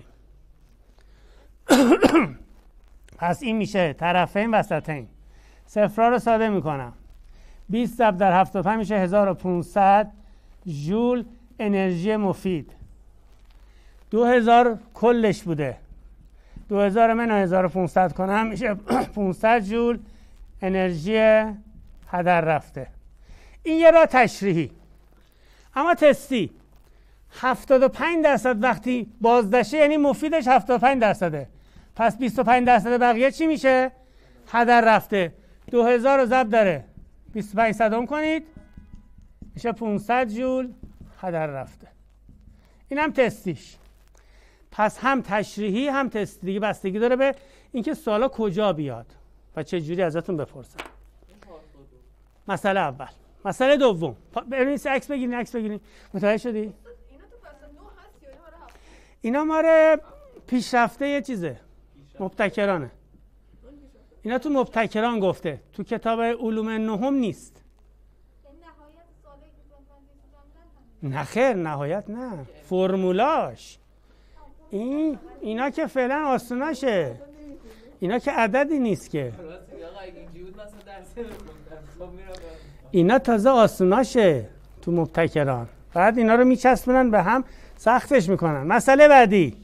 پس این میشه طرفین وسطین. صفرها رو ساده میکنم. بیست ضرب در هفتاد و پنج میشه هزار و پانصد ژول انرژی مفید. دو هزار کلش بوده. دو هزار من هزار و پانصد کنم میشه پانصد ژول انرژی هدر رفته. این یه راه تشریحی. اما تستی هفتاد و پنج درصد وقتی بازدشه یعنی مفیدش هفتاد و پنج درصده. پس بیست و پنج درصد بقیه چی میشه؟ هدر رفته. دو هزار رو ضرب داره بیست و پنج صدم کنید میشه پانصد ژول هدر رفته. این هم تستیش. پس هم تشریحی هم تستی. دیگه بستگی داره به اینکه سوالا کجا بیاد و چه جوری ازتون بپرسن. مسئله اول. مسئله دوم. ببینید عکس بگیرین عکس بگیرین. متوجه شدی؟ اینا تو فصل نه هست یا اینا ماره هفت؟ اینا ماره پیشرفته یه چیزه. مبتکرانه. اینا تو مبتکران گفته. تو کتاب علوم نهم نیست. نه خیر نهایت نه. فرمولاش. این اینا که فعلا آسوناشه. اینا که عددی نیست که. اینا تازه آسوناشه تو مبتکران. بعد اینا رو میچسبونن به هم سختش میکنن. مسئله بعدی.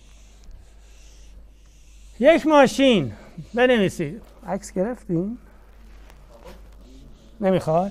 یک ماشین بنویسید. عکس گرفتیم؟ نمیخواد؟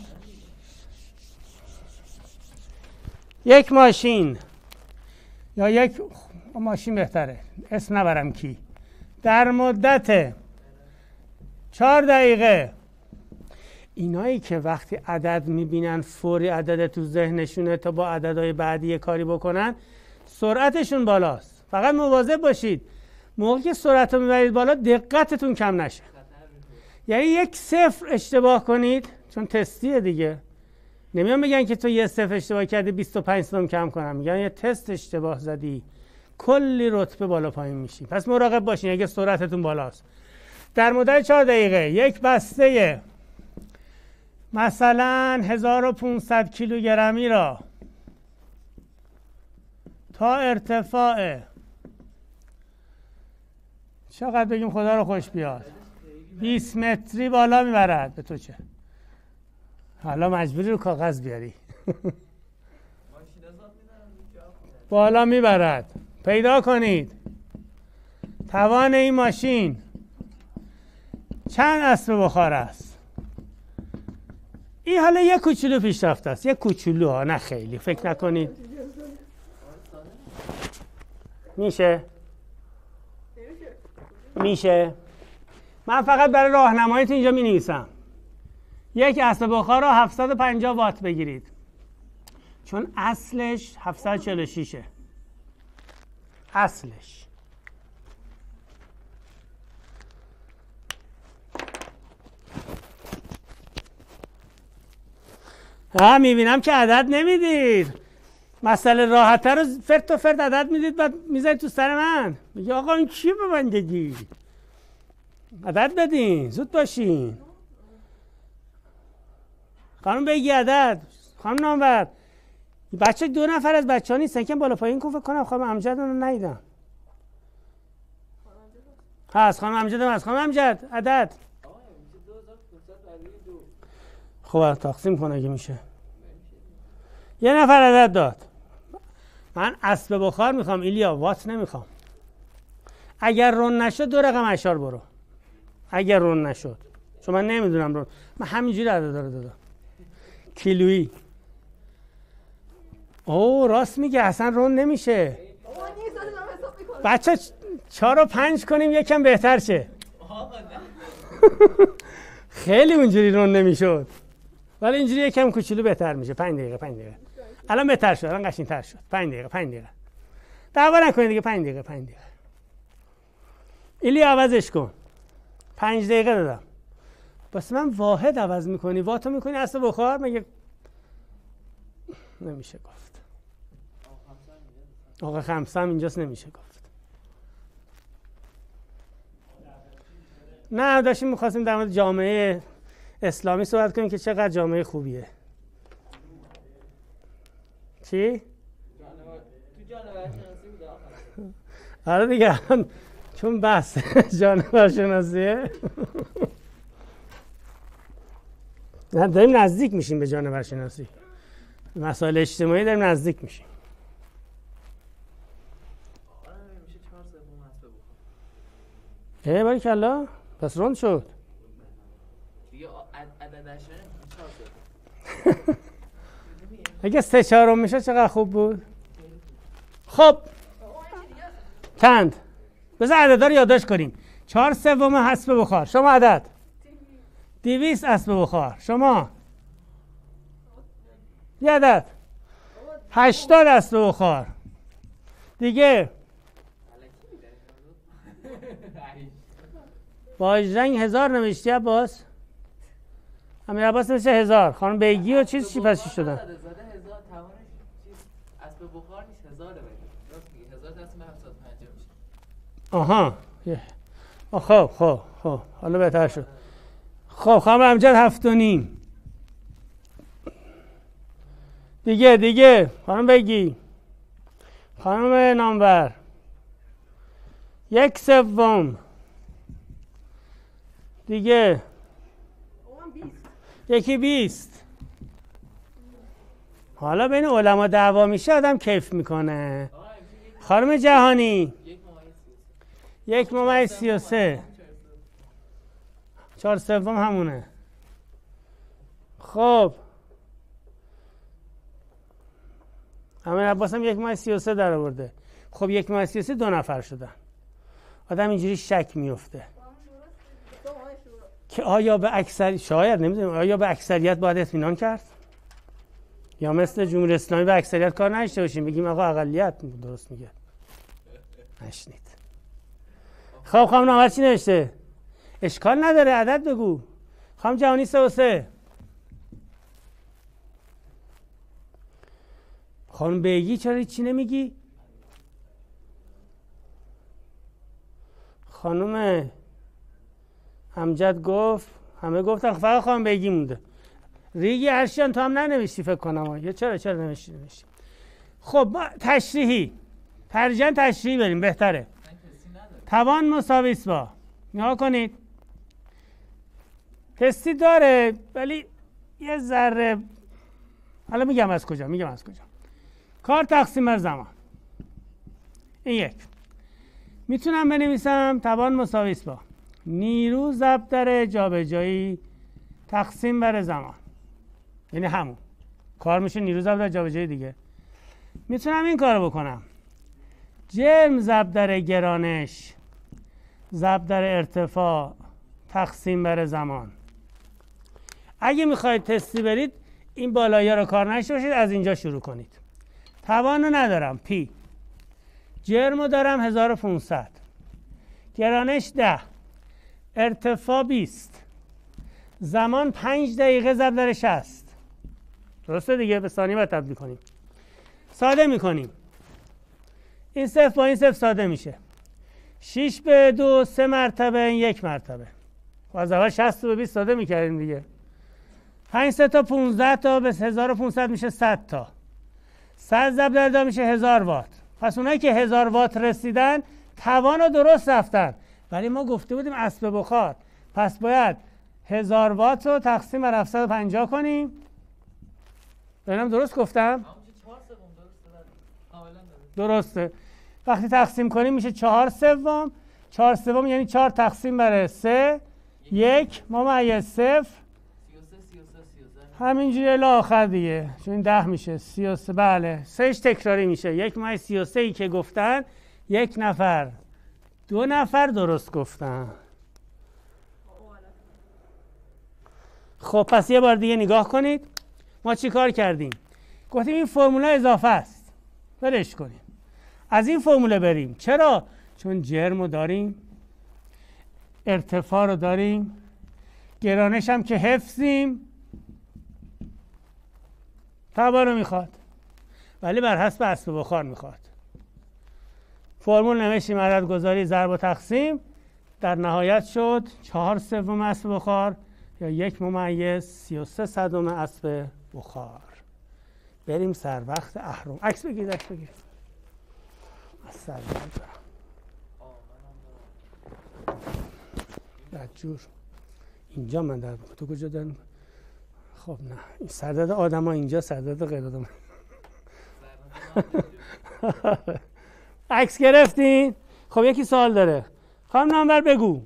یک ماشین یا یک ماشین بهتره اسم نبرم کی در مدت چهار دقیقه اینایی که وقتی عدد میبینن فوری عدد تو ذهنشونه تا با عددهای بعدی یه کاری بکنن سرعتشون بالاست. فقط مواظب باشید موقعی که سرعت رو میبرید بالا دقتتون کم نشه. یعنی یک صفر اشتباه کنید چون تستیه دیگه. نمیان بگن که تو یه صفر اشتباه کردی بیست و پنج صدم کم کنم. میگن یه تست اشتباه زدی کلی رتبه بالا پایین میشی. پس مراقب باشین اگه سرعتتون بالاست. در مدت چهار دقیقه یک بسته مثلا هزار و پانصد کیلوگرمی را تا ارتفاع چقدر بگیم خدا رو خوش بیاد بیست متری بالا میبرد. به تو چه؟ حالا مجبوری رو کاغذ بیاری. بالا میبرد. پیدا کنید توان این ماشین چند اسب بخار است. این حالا یک کوچولو پیشرفته است. یک کوچولو ها نه خیلی. فکر نکنید میشه میشه من فقط برای راهنماییتون اینجا می نویسم یک اسب بخار رو هفتصد و پنجاه وات بگیرید چون اصلش هفتصد و چهل و شش اصلش. ها میبینم که عدد نمیدید. مسئله راحته رو فرد تا فرد عدد میدید بعد میذارید تو سر من. میگه آقا این چیه به من دادی؟ عدد بدین زود باشین. خانم بگی عدد. خانم نامور بچه دو نفر از بچه ها نیستن که بالا پایین کن فکر کنم. خانم امجد رو ندیدم. هست خانم امجد هم هست. خانم امجد عدد خب تقسیم کنه که میشه. یه نفر عدد داد. من اسب بخار میخوام ایلیا وات نمیخوام. اگر رون نشد دو رقم اشار برو. اگر رون نشد چون من نمیدونم رون. من همینجوری عدد رو دادم. کیلویی. اوه راست میگه اصلا رون نمیشه. بچه چهار و پنج کنیم یکم بهتر شه. خیلی اونجوری رون نمیشد ولی اینجوری یکم کوچولو بهتر میشه. پنج دقیقه پنج دقیقه الان بهتر شد. الان قشنگ‌تر شد. پنج دقیقه پنج دقیقه دعوا نکنید دیگه. پنج دقیقه پنج دقیقه ایلی عوضش کن. پنج دقیقه دادم. بس من واحد عوض میکنی واتو میکنی اسب بخار مگه نمیشه گفت. آقا خمسه هم اینجاست نمیشه گفت. نه داشتیم میخواستیم در مورد جامعه اسلامی صحبت کنیم که چقدر جامعه خوبیه. چی؟ تو جانور شناسی بود آخر. آره دیگه چون بحث جانور شناسیه داریم نزدیک میشیم به جانور شناسی، مسائل اجتماعی داریم نزدیک میشیم. ای باریکلا پس روند شد دیگه عددش اگه سه چهارم میشه چقدر خوب بود. خب چند بذار عددا رو یادداشت کنیم. چهار سوم حسب بخار. شما عدد دویست حسب بخار. شما یه عدد هشتاد حسب بخار دیگه. باجرنگ هزار نوشتی عباس؟ امیر عباس نوشته هزار. خانم بیگی و چیز چی پس چی شدن؟ زده هزار توانش چیز اسب بخار نیست هزاره بگید. راست میگی هزار دست به هفتاد و پنج میشه. آها خب خب خب حالا بهتر شد. خب خانم امجد هفت و نیم دیگه دیگه. خانم بگی خانم نامور یک سوم دیگه. یکی بیست. حالا بین علما دعوا میشه آدم کیف میکنه. خانم جهانی یک ممیز سی و سه. چهار سوم همونه. خب امیر عباس هم یک ممیز سی و سه در آورده. خب یک ممیز سی و سه دو نفر شدن. آدم اینجوری شک میفته که آیا به اکثر شاید نمیدونم آیا به اکثریت باید اطمینان کرد یا مثل جمهوری اسلامی به اکثریت کار نشته باشیم بگیم آقا اقلیت درست میگه. نشنید. خب خانم نامور چی نوشته؟ اشکال نداره عدد بگو. خانم جهانی سه و سه. خانم بیگی چرا چی نمیگی؟ خانم امجد گفت همه گفتن فقط خانم بیگی مونده. ریگی ارشیان تو هم ننوشتی فکر کنم. یا چرا چرا نوشتی نوشتی. خب تشریحی ترجیحاً تشریحی بریم بهتره. توان مساوی است با نگاه کنید تستی داره ولی یه ذره حالا میگم از کجا میگم از کجا. کار تقسیم بر زمان. این یک میتونم بنویسم توان مساوی است با نیرو ضرب در جابجایی تقسیم بر زمان. یعنی همون کار میشه نیرو ضرب در جابجایی دیگه. میتونم این کارو بکنم جرم ضرب در گرانش ضرب در ارتفاع تقسیم بر زمان. اگه میخواید تستی برید این بالایی‌ها رو کار نشته باشید از اینجا شروع کنید. توان رو ندارم پی. جرم رو دارم هزار و پانصد. گرانش ده. ارتفاع بیست. زمان پنج دقیقه ضرب در شصت. درسته دیگه به ثانیه باید تبدیل کنیم. ساده میکنیم. این صفر با این صفر ساده میشه. شش به دو سه مرتبه یک مرتبه. خب از اول شصت به بیست ساده میکردیم دیگه. پنج سه تا پانزده تا به هزار و پانصد میشه صد تا. صد ضرب در دو میشه هزار وات. پس اونایی که هزار وات رسیدن توان رو درست رفتن. ولی ما گفته بودیم اسب بخار. پس باید هزار وات رو تقسیم بر هفتصد و پنجاه کنیم. ببینم درست گفتم؟ درسته. وقتی تقسیم کنیم میشه چهار سوم. چهار سوم یعنی چهار تقسیم بر سه. یک ممیز صفر. همینجوری الی آخر دیگه. چون ده میشه. سی و سه بله. سهش تکراری میشه. یک ممیز سی و سه ای که گفتن یک نفر دو نفر درست گفتن. خب پس یه بار دیگه نگاه کنید. ما چی کار کردیم؟ گفتیم این فرموله اضافه است. برش کنیم. از این فرموله بریم. چرا؟ چون جرم رو داریم. ارتفاع رو داریم. گرانش هم که حفظیم. توان رو میخواد. ولی بر حسب اسب بخار میخواد. فرمول نوشتیم عدد گذاری ضرب و تقسیم در نهایت شد چهار سوم اسب بخار یا یک ممیز سی و سه صدم اسب بخار. بریم سر وقت اهرم. عکس بگیر، عکس بگیر. از سر بردارم. بدجور. اینجا من در تو کجا دارم؟ خب نه، این سردرد آدم ها اینجا، سردرد غیر آدم. عکس گرفتین؟ خب یکی سوال داره. خانم نامور بگو.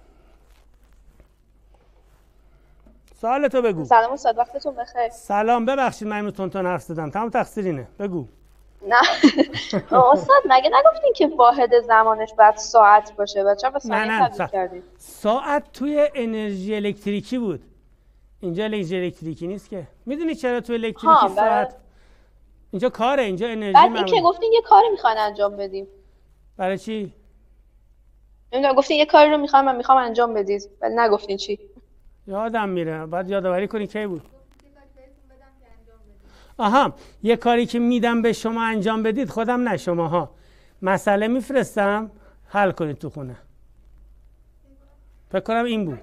سوالتو بگو. سلام استاد، وقتتون بخیر. سلام، ببخشید من اینو تون حرف زدم. تمام تقصیر اینه. بگو. نه استاد مگه نگفتین که واحد زمانش باید ساعت باشه و چرا به ثانیه تبدیل کردید؟ ساعت توی انرژی الکتریکی بود. اینجا انرژی الکتریکی نیست که. میدونی چرا توی الکتریکی ساعت؟ اینجا کاره، اینجا انرژی. بعد این که گفتین یه کاری میخواین انجام بدیم. برای چی؟ نمیدونم، گفتین یه کاری رو میخوام من میخوام انجام بدید ولی نگفتین چی. یادم میره، بعد یادآوری کنی کی بود. آها، یه کاری که میدم به شما انجام بدید، خودم نه شماها. مسئله میفرستم حل کنید تو خونه. فکر کنم این بود.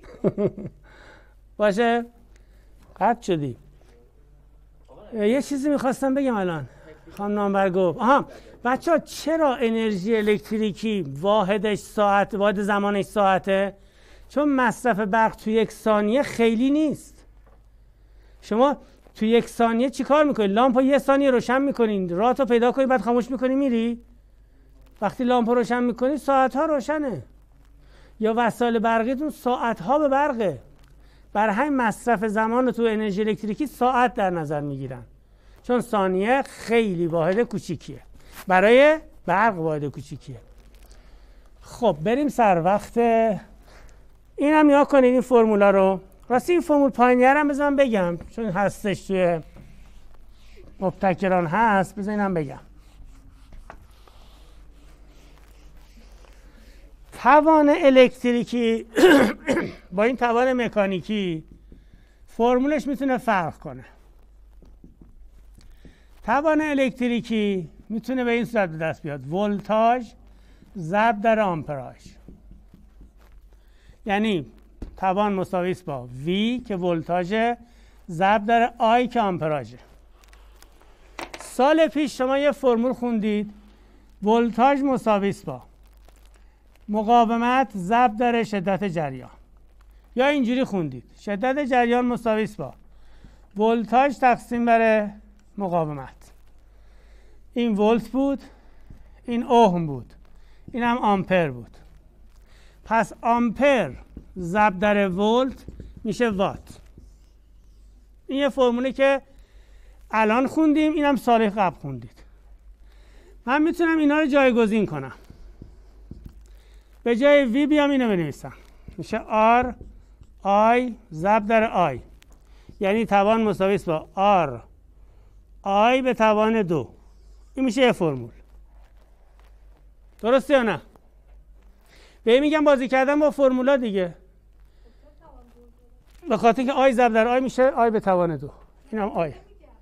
باشه؟ قطع شدی. یه چیزی میخواستم بگم الان. خانم نامبر گفت آها بچه ها چرا انرژی الکتریکی واحدش ساعت، واحد زمانش ساعته؟ چون مصرف برق تو یک ثانیه خیلی نیست. شما تو یک ثانیه چی کار میکنی؟ لامپو یه ثانیه روشن میکنین، راهتو پیدا کنی بعد خاموش میکنی میری. وقتی لامپو روشن میکنی ساعت ها روشنه. یا وسایل برقیتون ساعت ها به برقه. برای همین مصرف زمان تو انرژی الکتریکی ساعت در نظر میگیرن، چون ثانیه خیلی واحد کوچیکیه، برای برق واحد کوچیکیه. خب بریم سر وقت. این هم نگاه کنید این فرمولا رو. راستی این فرمول پایینی هم بذارم بگم چون هستش توی مبتکران هست، بذار اینم بگم. توان الکتریکی با این توان مکانیکی فرمولش میتونه فرق کنه. توان الکتریکی میتونه به این صورت به دست بیاد: ولتاژ ضرب در آمپراژ. یعنی توان مساوی است با V که ولتاژ ضرب در I که آمپراژه. سال پیش شما یه فرمول خوندید: ولتاژ مساوی است با مقاومت ضرب در شدت جریان. یا اینجوری خوندید: شدت جریان مساوی است با ولتاژ تقسیم بر مقاومت. این ولت بود، این اوم بود، این هم آمپر بود. پس آمپر ضرب در ولت میشه وات. این یه فرموله که الان خوندیم، اینم سال قبل خوندید. من میتونم اینا رو جایگزین کنم. به جای وی بیام اینو بنویسم، میشه آر آی ضرب در آی. یعنی توان مساوی است با آر آی به توان دو. این میشه یه فرمول. درسته یا نه؟ به میگم بازی کردن با فرمولا دیگه. به خاطر که آی ضرب در آی میشه آی به توان دو. اینم آی.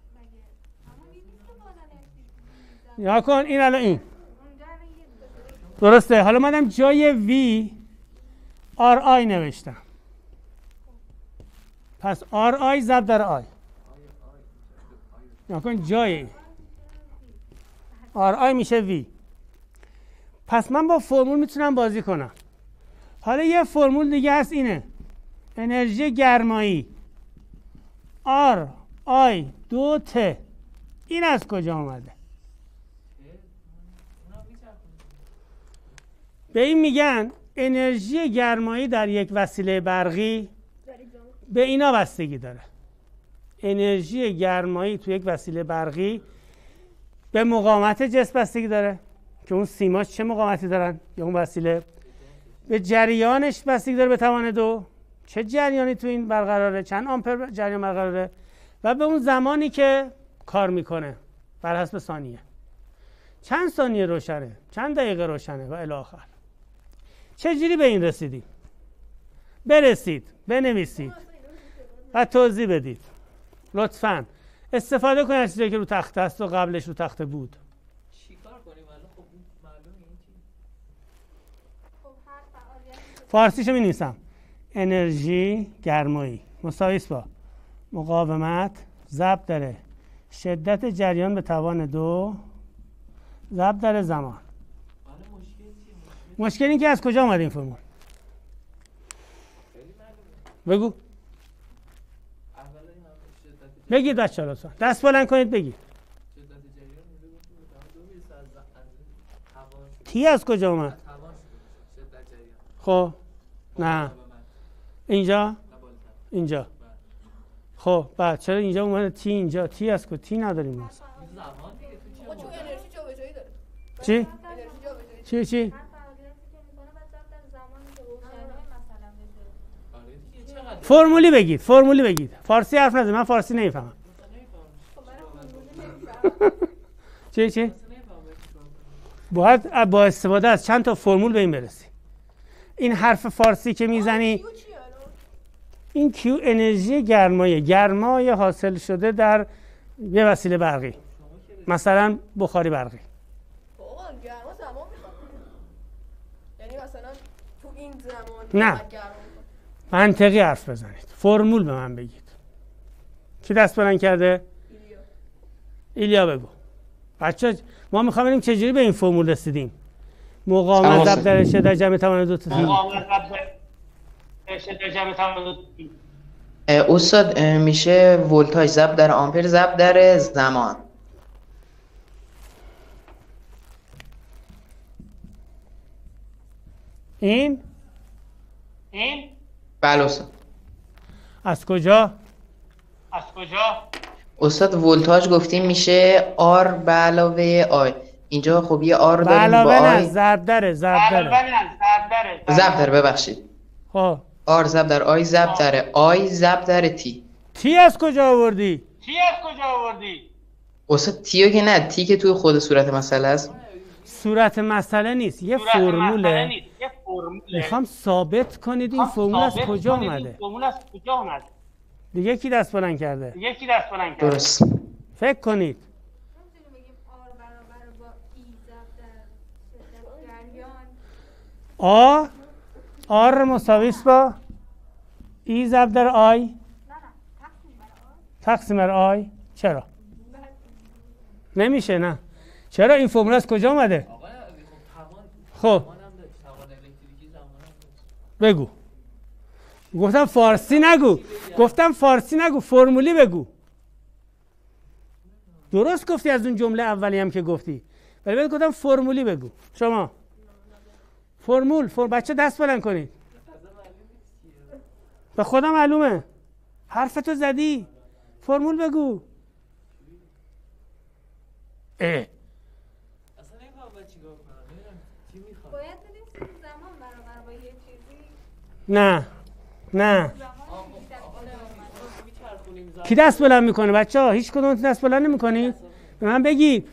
یا کن این الان این. درسته. حالا منم جای وی آر آی نوشتم. پس آر آی ضرب در آی. یا کن جای آر آی میشه وی. پس من با فرمول میتونم بازی کنم. حالا یه فرمول دیگه هست، اینه: انرژی گرمایی آر آی دو ت. این از کجا آمده؟ به این میگن انرژی گرمایی در یک وسیله برقی به اینا بستگی داره. انرژی گرمایی تو یک وسیله برقی به مقاومت جسم بستگی داره که اون سیماش چه مقاومتی دارن، یا اون وسیله به جریانش بستگی داره به توان دو، چه جریانی تو این برقراره، چند آمپر جریان برقراره، و به اون زمانی که کار میکنه بر حسب ثانیه، چند ثانیه روشنه، چند دقیقه روشنه و الی آخر. چجوری به این رسیدیم؟ برسید، بنویسید و توضیح بدید. لطفاً استفاده کنید از چیزی که رو تخته است و قبلش رو تخته بود. چیکار کنیم الان؟ خب معلومه این چی؟ خب هر فعالیتی فارسیشو می‌نویسم. انرژی گرمایی مساوی است با مقاومت ضرب در شدت جریان به توان دو ضرب در زمان. مشکل این که از کجا اومده این فرمول؟ بگو. بگید بچه‌ها لطفا. دست بلند کنید بگید. تی از کجا اومد؟ خب نه اینجا اینجا خب بعد چرا اینجا اومده تی اینجا تی از کجا؟ تی نداریم ما. چی؟ چی چی؟ فرمولی بگید فرمولی بگید فارسی حرف نزنید من فارسی نمیفهمم. چی چی؟ باید با استفاده از چند تا فرمول به این برسی. این حرف فارسی که میزنی این کیو انرژی گرمایه گرمای حاصل شده در یه وسیله برقی مثلا بخاری برقی. آقا گرما زمان میخواد یعنی مثلا تو این زمان نه منطقی حرف بزنید فرمول به من بگید. کی دست بلند کرده؟ ایلیا. ایلیا بگو. بچه ما میخوام ببینیم چجوری به این فرمول رسیدیم. مقاومت ضرب در شدت جمع توان دو تا مقاومت ضرب در شدت جمع توان دو تا استاد میشه ولتاژ ضرب در آمپر ضرب در زمان. این این بله استاد. از کجا؟ از کجا؟ استاد ولتاژ گفتیم میشه آر به علاوه آی. اینجا خب یه آر داریم علاوه با نه آی. ضرب دره ضرب دره ضرب در ببخشید. خب آر ضرب در آی ضرب در آی ضرب در تی. تی از کجا آوردی؟ تی از کجا آوردی؟ استاد تیو که نه تی که توی خود صورت مسئله است. صورت مسئله نیست یه فرموله. میخوام ثابت کنید این فرمول از کجا اومده. دیگه کی دست بلند کرده؟ دیگه کی دست بلند کرده؟ درست. فکر کنید. آ آر مساوی است با ای ضرب در آی تقسیم بر آی. چرا؟ نمیشه نه. چرا این فرمول از کجا اومده؟ خب بگو. گفتم فارسی نگو. گفتم فارسی نگو فرمولی بگو. درست گفتی از اون جمله اولی هم که گفتی ولی بهت گفتم فرمولی بگو. شما فرمول فر... بچه دست بلند کنید. به خودم معلومه حرفتو زدی. فرمول بگو. اه اصلا نمی‌فهمم باید چیکار کنم. نمی‌دونم چی می‌خوام. باید بدیم زمان برابر با یه چیزی. نه نه کی دست بلند میکنه بچه‌ها؟ هیچ کدوم دست بلند نمی‌کنید؟ به من بگید.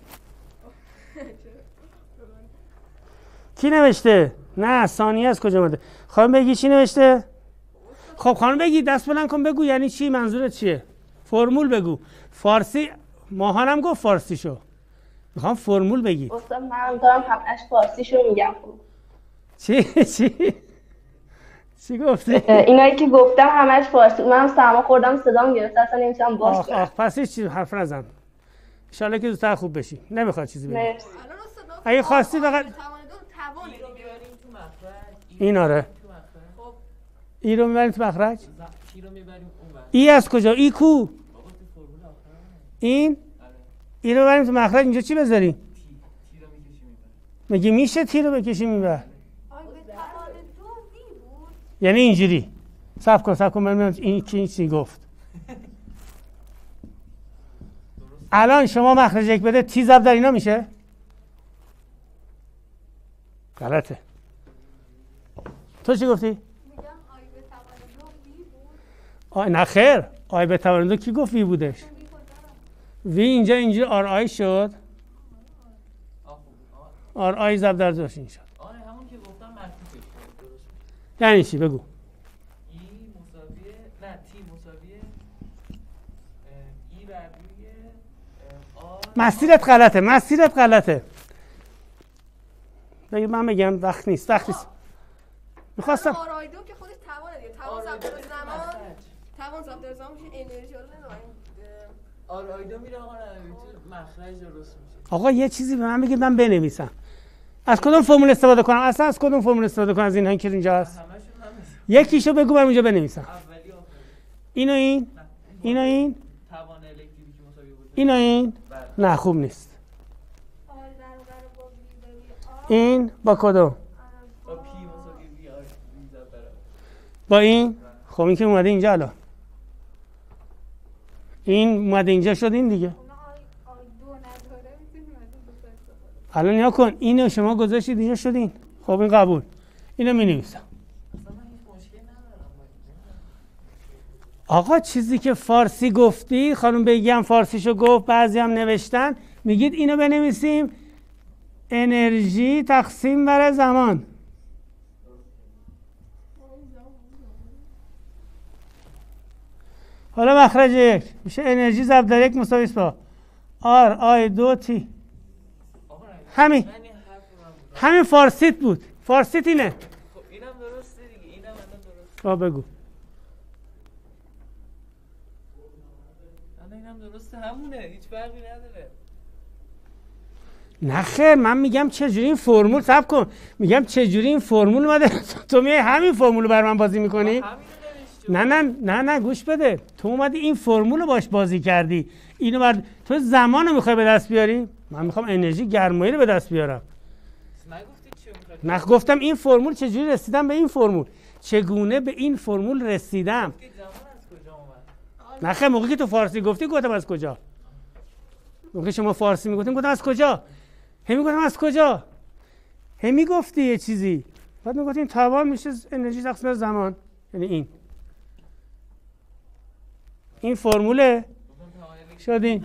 کی نوشته؟ نه ثانیه از کجا اومده؟ خانم بگی چی نوشته؟ خب خانم بگی دست بلند کن بگو یعنی چی منظورت چیه؟ فرمول بگو. فارسی ماهانم گفت فارسی شو. میخوام فرمول بگی. استاد من دارم همش فارسی شو میگم. چی چی؟ چی گفتی؟ اینایی که گفتم همش فارسی. منم سرما خوردم صدام گرفته اصلا نمیتونم باز کنم. آخ آخ پس هیچ چیز حرف نزن. ان شاءالله که زودتر خوب بشی. نمیخواد چیزی بگی. اگه خواستی فقط این آره. ای رو میبریم تو مخرج؟ ای از کجا؟ ای کو؟ این؟ ای رو میبریم تو مخرج اینجا چی بذاریم؟ مگه میشه تی رو بکشی میبر؟ یعنی اینجوری. صبر کن صبر کن من ببینم این کی چی گفت. الان شما مخرج یک بده تی ضرب در اینا میشه؟ غلطه. تو چی گفتی؟ میگم آی به توان دو وی بود. آی نه خیر. آی به توان دو کی گفت وی بودش؟ وی اینجا اینجوری آر آی شد. آر آی ضرب در دوش این شد. آره همون که گفتم منفی شد. درست. یعنی چی بگو؟ ای مساویه نه تی مساویه ای بر روی آر. مسیرت غلطه. مسیرت غلطه. بگید من بگم وقت نیست. وقت نیست. میخواستم آر آی دو که خودش توانه دیگه، توان ضبط زمان، توان ضبط زمان میشه انرژی رو نمیدونم. آر آی دو میره آقا تو مخرج درست میشه. آقا یه چیزی به من بگید من بنویسم. از کدوم فرمول استفاده کنم؟ اصلا از کدوم فرمول استفاده کنم از اینایی که اینجا هست؟ یکیشو بگو برام اینجا بنویسم. اولی آخری. اینو این؟ اینو این؟ توان الکتریکی مساوی بود. اینو این؟ نه خوب نیست. این با کدوم؟ با پی مساوی وی آر وی زد برام. با این؟ خب این که اومده اینجا الان. این اومده اینجا شد این دیگه. الان نیا کن اینو شما گذاشتید اینجا شد این. خب این قبول. اینو می نویسم. آقا چیزی که فارسی گفتی خانم بگم فارسیشو گفت بعضی هم نوشتن میگید اینو بنویسیم انرژی تقسیم بر زمان. حالا مخرج یک میشه انرژی ضرب در یک مساوی است با آر آی دو تی. همین همین فارسیت بود. فارسیت اینه. خب اینم درسته دیگه، اینم الان درسته. آ بگو. الان اینم درسته همونه، هیچ فرقی نداره. نه خیر من میگم چجوری این فرمول صبر کن میگم چجوری این فرمول اومده تو میای همین فرمول رو بر من بازی میکنی؟ نه نه نه نه گوش بده تو اومدی این فرمول رو باش بازی کردی اینو بر تو زمان رو میخوای به دست بیاری؟ من میخوام انرژی گرمایی رو به دست بیارم. نه گفتم این فرمول چجوری رسیدم به این فرمول چگونه به این فرمول رسیدم. نه خیر موقعی که تو فارسی گفتی گفتم از کجا موقعی شما فارسی میگفتیم گفتم از کجا همی گفتم از کجا همی گفتی یه چیزی بعد میگفتیم توان میشه انرژی تقسیم زمان یعنی این این فرموله شدین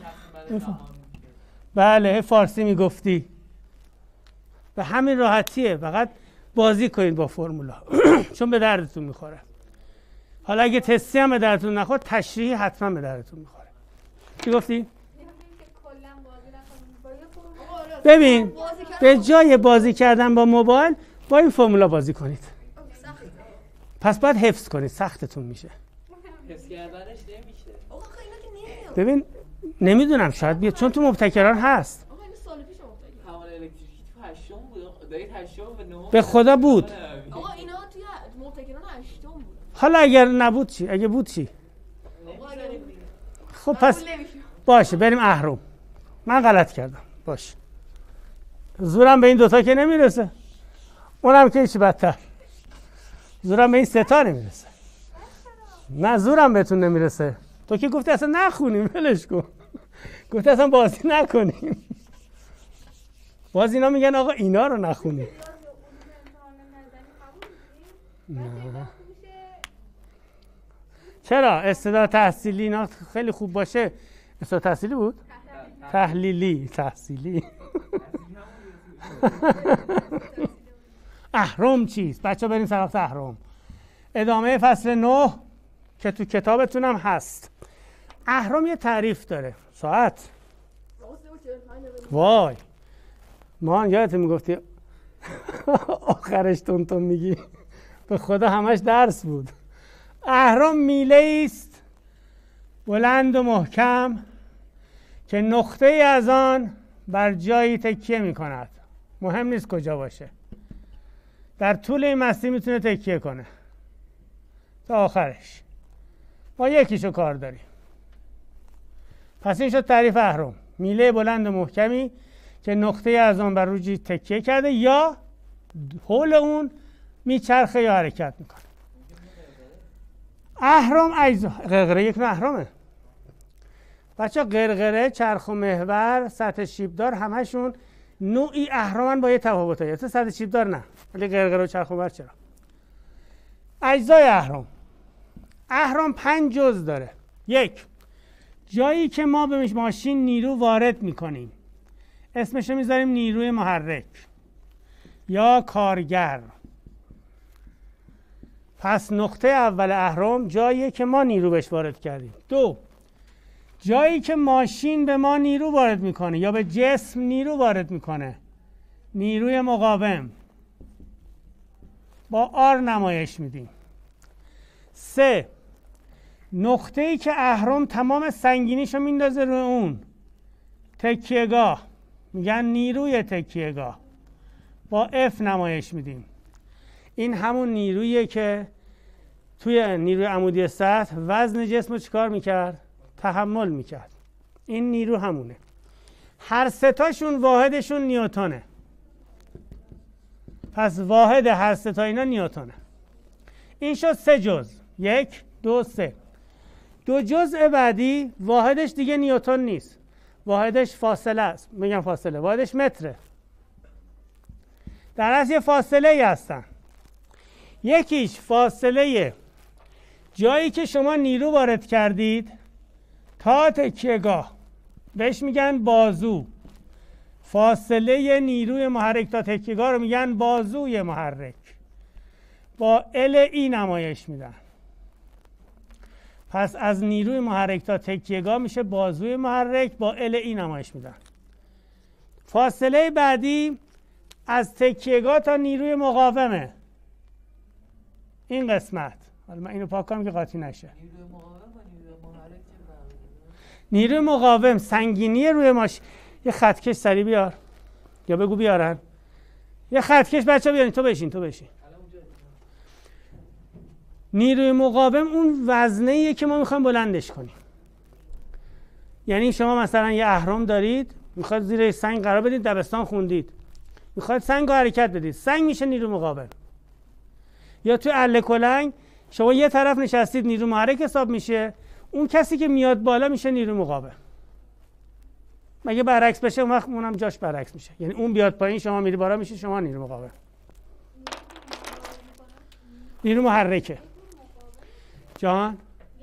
بله فارسی میگفتی به همین راحتیه فقط بازی کنید با فرمولا چون به دردتون میخوره. حالا اگه تستی هم به دردتون نخورد تشریحی حتما به دردتون میخوره. چی گفتی؟ ببین به جای بازی کردن با موبایل با این فرمولا بازی کنید. پس باید حفظ کنید سختتون میشه. حفظ کردنش نمیشه. ببین نمیدونم شاید بیاد چون تو مبتکران هست. آقا این سال پیش مبتکر. توان الکتریکی تو هشتم بود. دارید هشتم به نهم. به خدا بود. آقا اینا توی مبتکران هشتم بود. حالا اگر نبود چی؟ اگه بود چی؟ خب پس باشه بریم اهرم. من غلط کردم. باشه. زورم به این دوتا که نمیرسه. اونم که هیچی بدتر. زورم به این ستا نمیرسه. نه زورم بهتون نمیرسه. تو که گفتی اصلا نخونیم ولش کن. گفتی اصلا بازی نکنیم. باز اینا میگن آقا اینا رو نخونیم. نه. چرا؟ استعداد تحصیلی اینا خیلی خوب باشه. استعداد تحصیلی بود؟ تحلیلی تحصیلی. اهرم چیست؟ بچه بریم سراغ اهرم. ادامه فصل نه که تو کتابتونم هست. اهرم یه تعریف داره. ساعت. وای. مان یادت میگفتی آخرش تون تون میگی. به خدا همش درس بود. اهرم میله است بلند و محکم که نقطه ای از آن بر جایی تکیه میکند. مهم نیست کجا باشه. در طول این مسیر میتونه تکیه کنه تا آخرش. ما یکیشو کار داریم. پس این شد تعریف اهرم. میله بلند و محکمی که نقطه ای از آن بر روی تکیه کرده یا حول اون میچرخه یا حرکت میکنه. اهرم اجزا قرقره یک نوع اهرمه. بچه قرقره، چرخ و محور، سطح شیبدار همشون نوعی اهرمن با یه تفاوتایی. اصلا سطح شیبدار نه. ولی قرقره و چرخ و محور چرا؟ اجزای اهرم. اهرم پنج جزء داره. یک، جایی که ما به ماشین نیرو وارد میکنیم. اسمش رو میذاریم نیروی محرک یا کارگر. پس نقطه اول اهرم جاییه که ما نیرو بهش وارد کردیم. دو، جایی که ماشین به ما نیرو وارد میکنه یا به جسم نیرو وارد میکنه. نیروی مقاوم. با آر نمایش میدیم. سه، نقطه‌ای که اهرم تمام سنگینیشو میندازه روی اون تکیهگاه میگن نیروی تکیهگاه، با اف نمایش میدیم. این همون نیروییه که توی نیروی عمودی سطح وزن جسم رو چیکار میکرد؟ تحمل میکرد. این نیرو همونه. هر ستاشون واحدشون نیوتنه. پس واحد هر ستا اینا نیوتنه. این شد سه جزء. یک، دو، سه. دو جزء بعدی واحدش دیگه نیوتن نیست. واحدش فاصله است. میگم فاصله. واحدش متره. در اصل یه فاصله ای هستن. یکیش فاصله جایی که شما نیرو وارد کردید تا تکیهگاه، بهش میگن بازو. فاصله نیروی محرک تا تکیهگاه رو میگن بازوی محرک. با ال ای نمایش میدن. پس از نیروی محرک تا تکیهگاه میشه بازوی محرک، با ال ای نمایش میدن. فاصله بعدی از تکیهگاه تا نیروی مقاومه. این قسمت. حالا من اینو پاک کنم که قاطی نشه. نیروی مقاوم و نیروی محرک چه فرقی داره؟ نیروی مقاوم سنگینی روی ماشین. یه خطکش سری بیار. یا بگو بیارن. یه خطکش بچه بیارین. تو بشین تو بشین. نیروی مقاوم اون وزنه‌ایه که ما میخوایم بلندش کنیم. یعنی شما مثلا یه اهرم دارید، میخواد زیر سنگ قرار بدید، دبستان خوندید. میخواد سنگ رو حرکت بدید. سنگ میشه نیروی مقاوم. یا تو اله کلنگ شما یه طرف نشستید، نیروی محرک حساب میشه. اون کسی که میاد بالا میشه نیروی مقاوم. مگه برعکس بشه اون وقت اونم جاش برعکس میشه. یعنی اون بیاد پایین شما میری بالا میشه شما نیروی مقاوم. نیروی محرکه. جان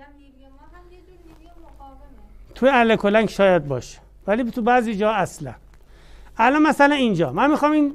توی اله کلنگ شاید باشه ولی تو بعضی جا اصلا. الان مثلا اینجا من میخوام این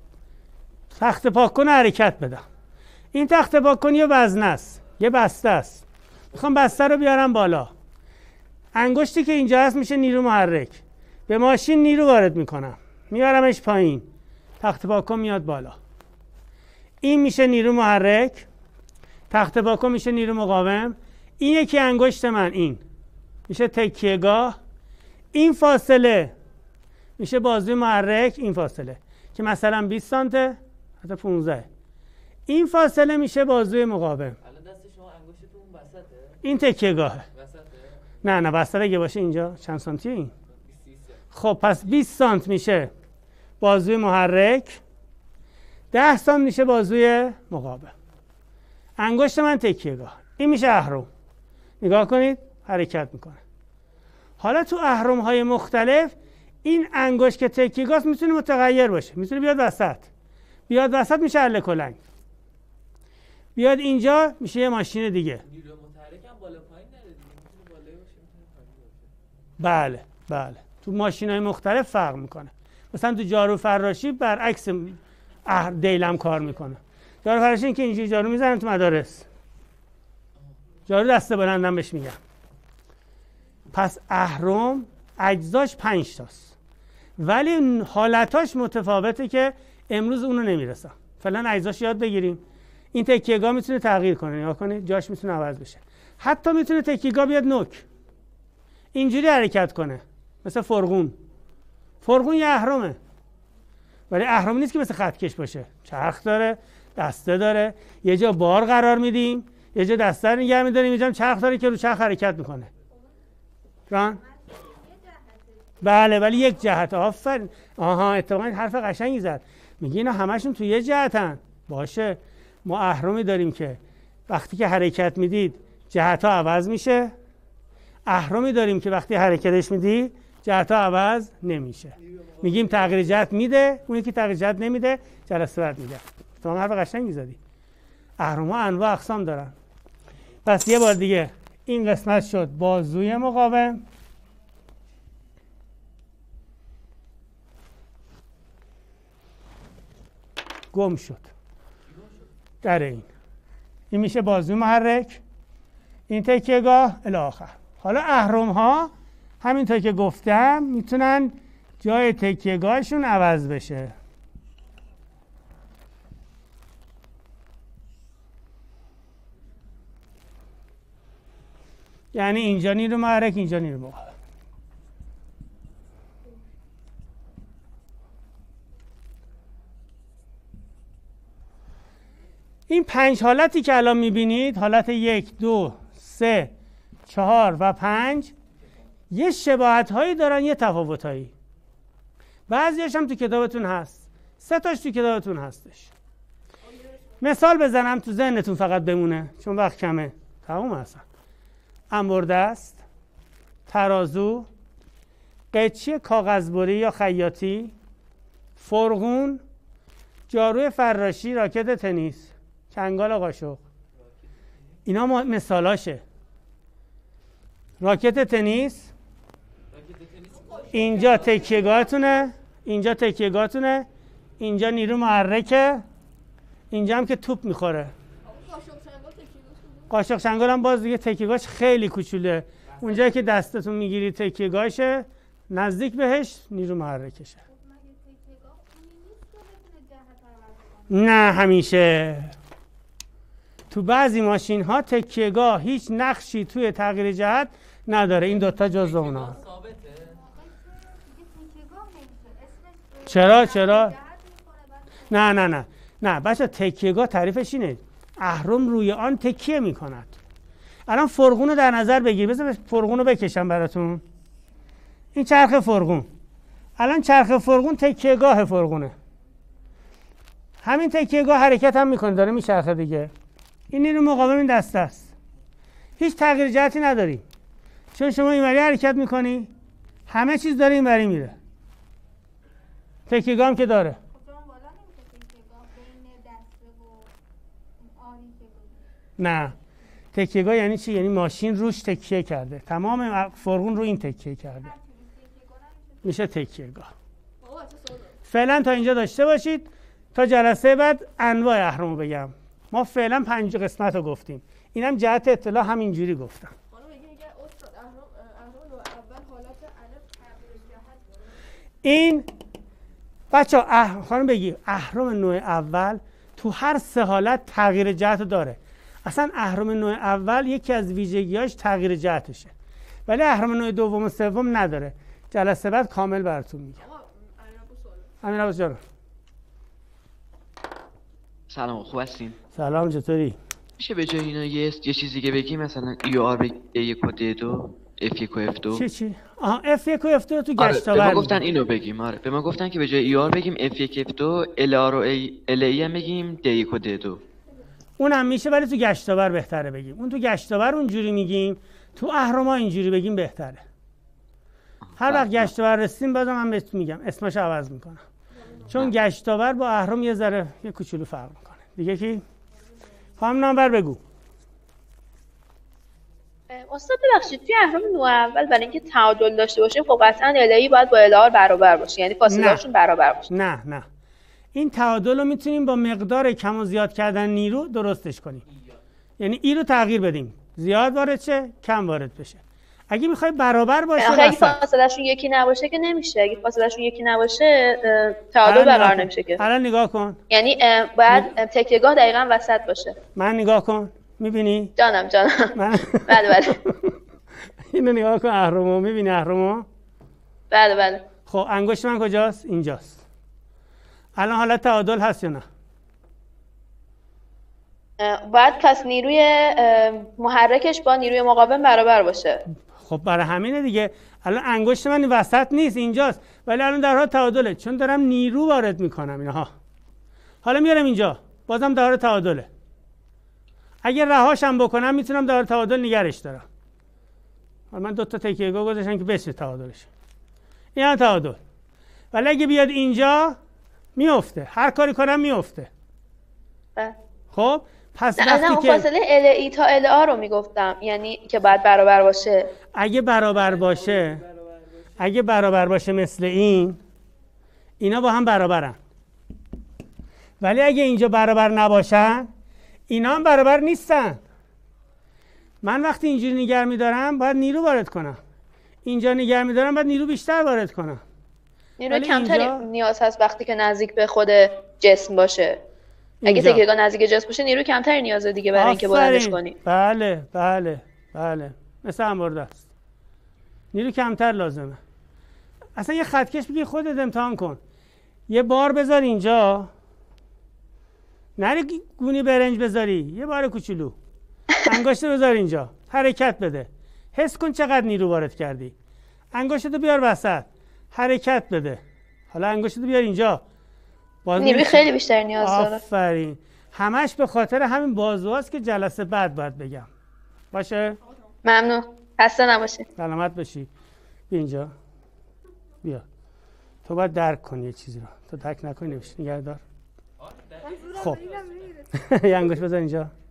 تخت پاک کن حرکت بدم. این تخت پاک کن یه وزنه است، یه بسته است. میخوام بسته رو بیارم بالا. انگشتی که اینجا هست میشه نیرو محرک. به ماشین نیرو وارد میکنم، میارمش پایین، تخت پاک کن میاد بالا. این میشه نیرو محرک، تخت پاک کن میشه نیرو مقاوم. این یکی انگشت من این میشه تکیهگاه. این فاصله میشه بازوی محرک. این فاصله که مثلا بیست سانته حتی پانزده. این فاصله میشه بازوی مقاوم. الان دست شما انگشتتون وسطه؟ این تکیهگاهه. وسطه؟ نه نه وسط اگه باشه اینجا چند سانتیه این؟ خب پس بیست سانت میشه بازوی محرک، ده سانت میشه بازوی مقاوم. انگشت من تکیهگاه. این میشه اهرم. نگاه کنید حرکت میکنه. حالا تو اهرم های مختلف این انگشت که تکیهگاه میتونه متغیر باشه. میتونه بیاد وسط. بیاد وسط میشه اله کلنگ. بیاد اینجا میشه یه ماشین دیگه. نیروی متحرک هم بالا پایین نداره دیگه. میتونه بالایی باشه میتونه پایینی باشه. بله بله. تو ماشین‌های مختلف فرق میکنه. مثلا تو جارو فراشی برعکس دیلم کار میکنه. جارو فراشی که اینجوری جارو میزنن تو مدارس. جارو دسته بلندم بهش میگن. پس اهرم اجزاش پنج تاست. ولی حالتاش متفاوته که امروز اونو نمیرسم. فعلا اجزاش یاد بگیریم. این تکیهگاه میتونه تغییر کنه. نگاه کنید جاش میتونه عوض بشه. حتی میتونه تکیهگاه بیاد نوک. اینجوری حرکت کنه. مثل فرغون. فرغون یه اهرمه. ولی اهرم نیست که مثل خطکش باشه. چرخ داره، دسته داره. یه جا بار قرار میدیم، یه جا دسته رو نگه می‌داریم، یه جا چرخ داره که رو چرخ حرکت میکنه. جان؟ بله ولی یک جهت. آفرین. آها اتفاقا حرف قشنگی زد. میگه اینا همشون تو یه جهتن. باشه. ما اهرمی داریم که وقتی که حرکت میدید جهت‌ها عوض میشه. اهرمی داریم که وقتی حرکتش میدی جهت‌ها عوض نمیشه. میگیم تغییر جهت میده، اون یکی تغییر جهت نمیده، جلسه بعد میده. تو حرف قشنگی زدی. اهرم‌ها انواع اقسام دارن. پس یه بار دیگه این قسمت شد بازوی مقاوم. گم شد در این. این میشه بازوی محرک، این تکیهگاه الی آخر. حالا اهرم ها همینطور که گفتم میتونن جای تکیهگاهشون عوض بشه. یعنی اینجا نیرو محرک، اینجا نیرو مقاوم. این پنج حالتی که الان میبینید، حالت یک، دو، سه، چهار و پنج، یه شباهت هایی دارن، یه تفاوت هایی. بعضیش هم تو کتابتون هست، سه تاش تو کتابتون هستش. مثال بزنم تو ذهنتون فقط بمونه چون وقت کمه. تموم هستن. انبردست، ترازو، قیچی کاغذبری یا خیاطی، فرغون، جاروی فراشی، راکت تنیس، چنگال قاشق. اینا مثالاشه. راکت تنیس اینجا تکیهگاهتونه، اینجا تکیهگاهتونه، اینجا نیرو محرکه، اینجا هم که توپ میخوره. قاشق چنگال هم باز دیگه تکیهگاهش خیلی کوچوله. اونجایی که دستتون میگیری تکیهگاهشه، نزدیک بهش نیرو محرکشه. نه همیشه. تو بعضی ماشین ها تکیهگاه هیچ نقشی توی تغییر جهت نداره. این دوتا جزو اونا. چرا چرا؟ نه نه نه نه بچه، تکیهگاه تعریفش اینه اهرم روی آن تکیه میکند. الان فرغون رو در نظر بگیر. بذار فرغون رو بکشم براتون. این چرخ فرغون. الان چرخ فرغون تکیهگاه فرغونه. همین تکیهگاه حرکت هم میکنه، داره میچرخه دیگه. این نیرو مقاوم این دسته است. هیچ تغییر جهتی نداری. چون شما اینوری حرکت میکنی، همه چیز داره اینوری میره. تکیهگاه هم که داره. نه، تکیهگاه یعنی چی؟ یعنی ماشین روش تکیه کرده. تمام فرغون رو این تکیه کرده. میشه تکیهگاه. فعلا تا اینجا داشته باشید. تا جلسه بعد انواع اهرم رو بگم. ما فعلا پنج قسمت رو گفتیم. اینم جهت اطلاع همینجوری گفتم. این بچه ها خانم بگی اهرم نوع اول تو هر سه حالت تغییر جهت داره. اصلا اهرم نوع اول یکی از ویژگیاش تغییر جهتشه، ولی اهرم نوع دوم و سوم نداره. جلسه بعد کامل براتون میگم. امین عباس جان سلام، خوب هستین؟ سلام، چطوری؟ میشه به جای اینا یه یه چیزی که بگی، مثلا ای آر بگی یک و دی دو، اف یک و اف دو. چی چی؟ آها اف یک و اف دو تو گشتاور. آره به ما گفتن اینو بگیم. آره به ما گفتن که به جای ای آر بگیم اف یک اف دو، ال آر و ای ال ای هم بگیم دی یک و دی دو. اونم میشه ولی تو گشتاور بهتره بگیم. اون تو گشتاور اونجوری میگیم، تو اهرم‌ها اینجوری بگیم بهتره. هر وقت گشتاور رسیدیم بعد من بهتون میگم اسمش عوض میکنم. چون گشتاور با اهرم یه ذره یه کوچولو فرق میکنه. دیگه کی؟ خانم نامبر بگو. استاد ببخشید توی اهرم نوع اول برای اینکه تعادل داشته باشیم خب قطعاً ال ای باید با ال آر برابر باشه، یعنی فاصله‌شون برابر باشه. نه نه این تعادل رو میتونیم با مقدار کم و زیاد کردن نیرو درستش کنیم. یعنی ای رو تغییر بدیم، زیاد وارد شه، کم وارد بشه. اگه میخوای برابر باشه، اگه فاصله‌شون یکی نباشه که نمیشه. اگه فاصله‌شون یکی نباشه تعادل برقرار نمیشه که. الان نگاه کن. یعنی باید تکیهگاه دقیقاً وسط باشه. من نگاه کن. میبینی؟ جانم جانم. من... بله بله. اینو نگاه کن اهرمو، میبینی اهرمو؟ بله بله. خب انگشت من کجاست؟ اینجاست. الان حالت تعادل هست یا نه؟ باید پس نیروی محرکش با نیروی مقاوم برابر باشه. خب برای همینه دیگه. الان انگشت من وسط نیست، اینجاست، ولی الان در حال تعادله چون دارم نیرو وارد میکنم اینها. حالا میارم اینجا، بازم در حال تعادله. اگر رهاشم بکنم میتونم در حال تعادل نگرش دارم. حالا من دو تا تکیهگاه گذاشتم که بشه تعادلش. این هم تعادل. ولی اگه بیاد اینجا میفته، هر کاری کنم میفته. خب پس وقتی اون که فاصله ال ای تا ال آر رو میگفتم، یعنی که باید برابر باشه. اگه برابر باشه اگه برابر باشه مثل این، اینا با هم برابرن. ولی اگه اینجا برابر نباشن، اینا هم برابر نیستن. من وقتی اینجوری نگه می‌دارم باید نیرو وارد کنم. اینجا نگه می‌دارم باید نیرو بیشتر وارد کنم. نیرو کمتری اینجا... نیاز هست وقتی که نزدیک به خود جسم باشه. اگه اینجا. تکیهگاه نزدیک جسم باشه نیرو کمتری نیازه دیگه برای اینکه بلندش کنی. بله بله بله مثل انبرده است. نیرو کمتر لازمه. اصلا یه خطکش بگی خودت امتحان کن. یه بار بذار اینجا، نری گونی برنج بذاری، یه بار کوچولو. انگشت بذار اینجا، حرکت بده. حس کن چقدر نیرو وارد کردی. انگشتتو بیار وسط، حرکت بده. حالا انگشتتو بیار اینجا. نیروی خیلی بیشتر نیاز داره. آفرین. همش به خاطر همین بازوهاست که جلسه بعد باید بگم. باشه؟ ممنون. خسته نباشی. سلامت باشی. بیا اینجا. بیا. تو باید درک کنی یه چیزی رو. تو درک نکنی نمیشه. نگه دار. خب. یه انگشت بذار اینجا.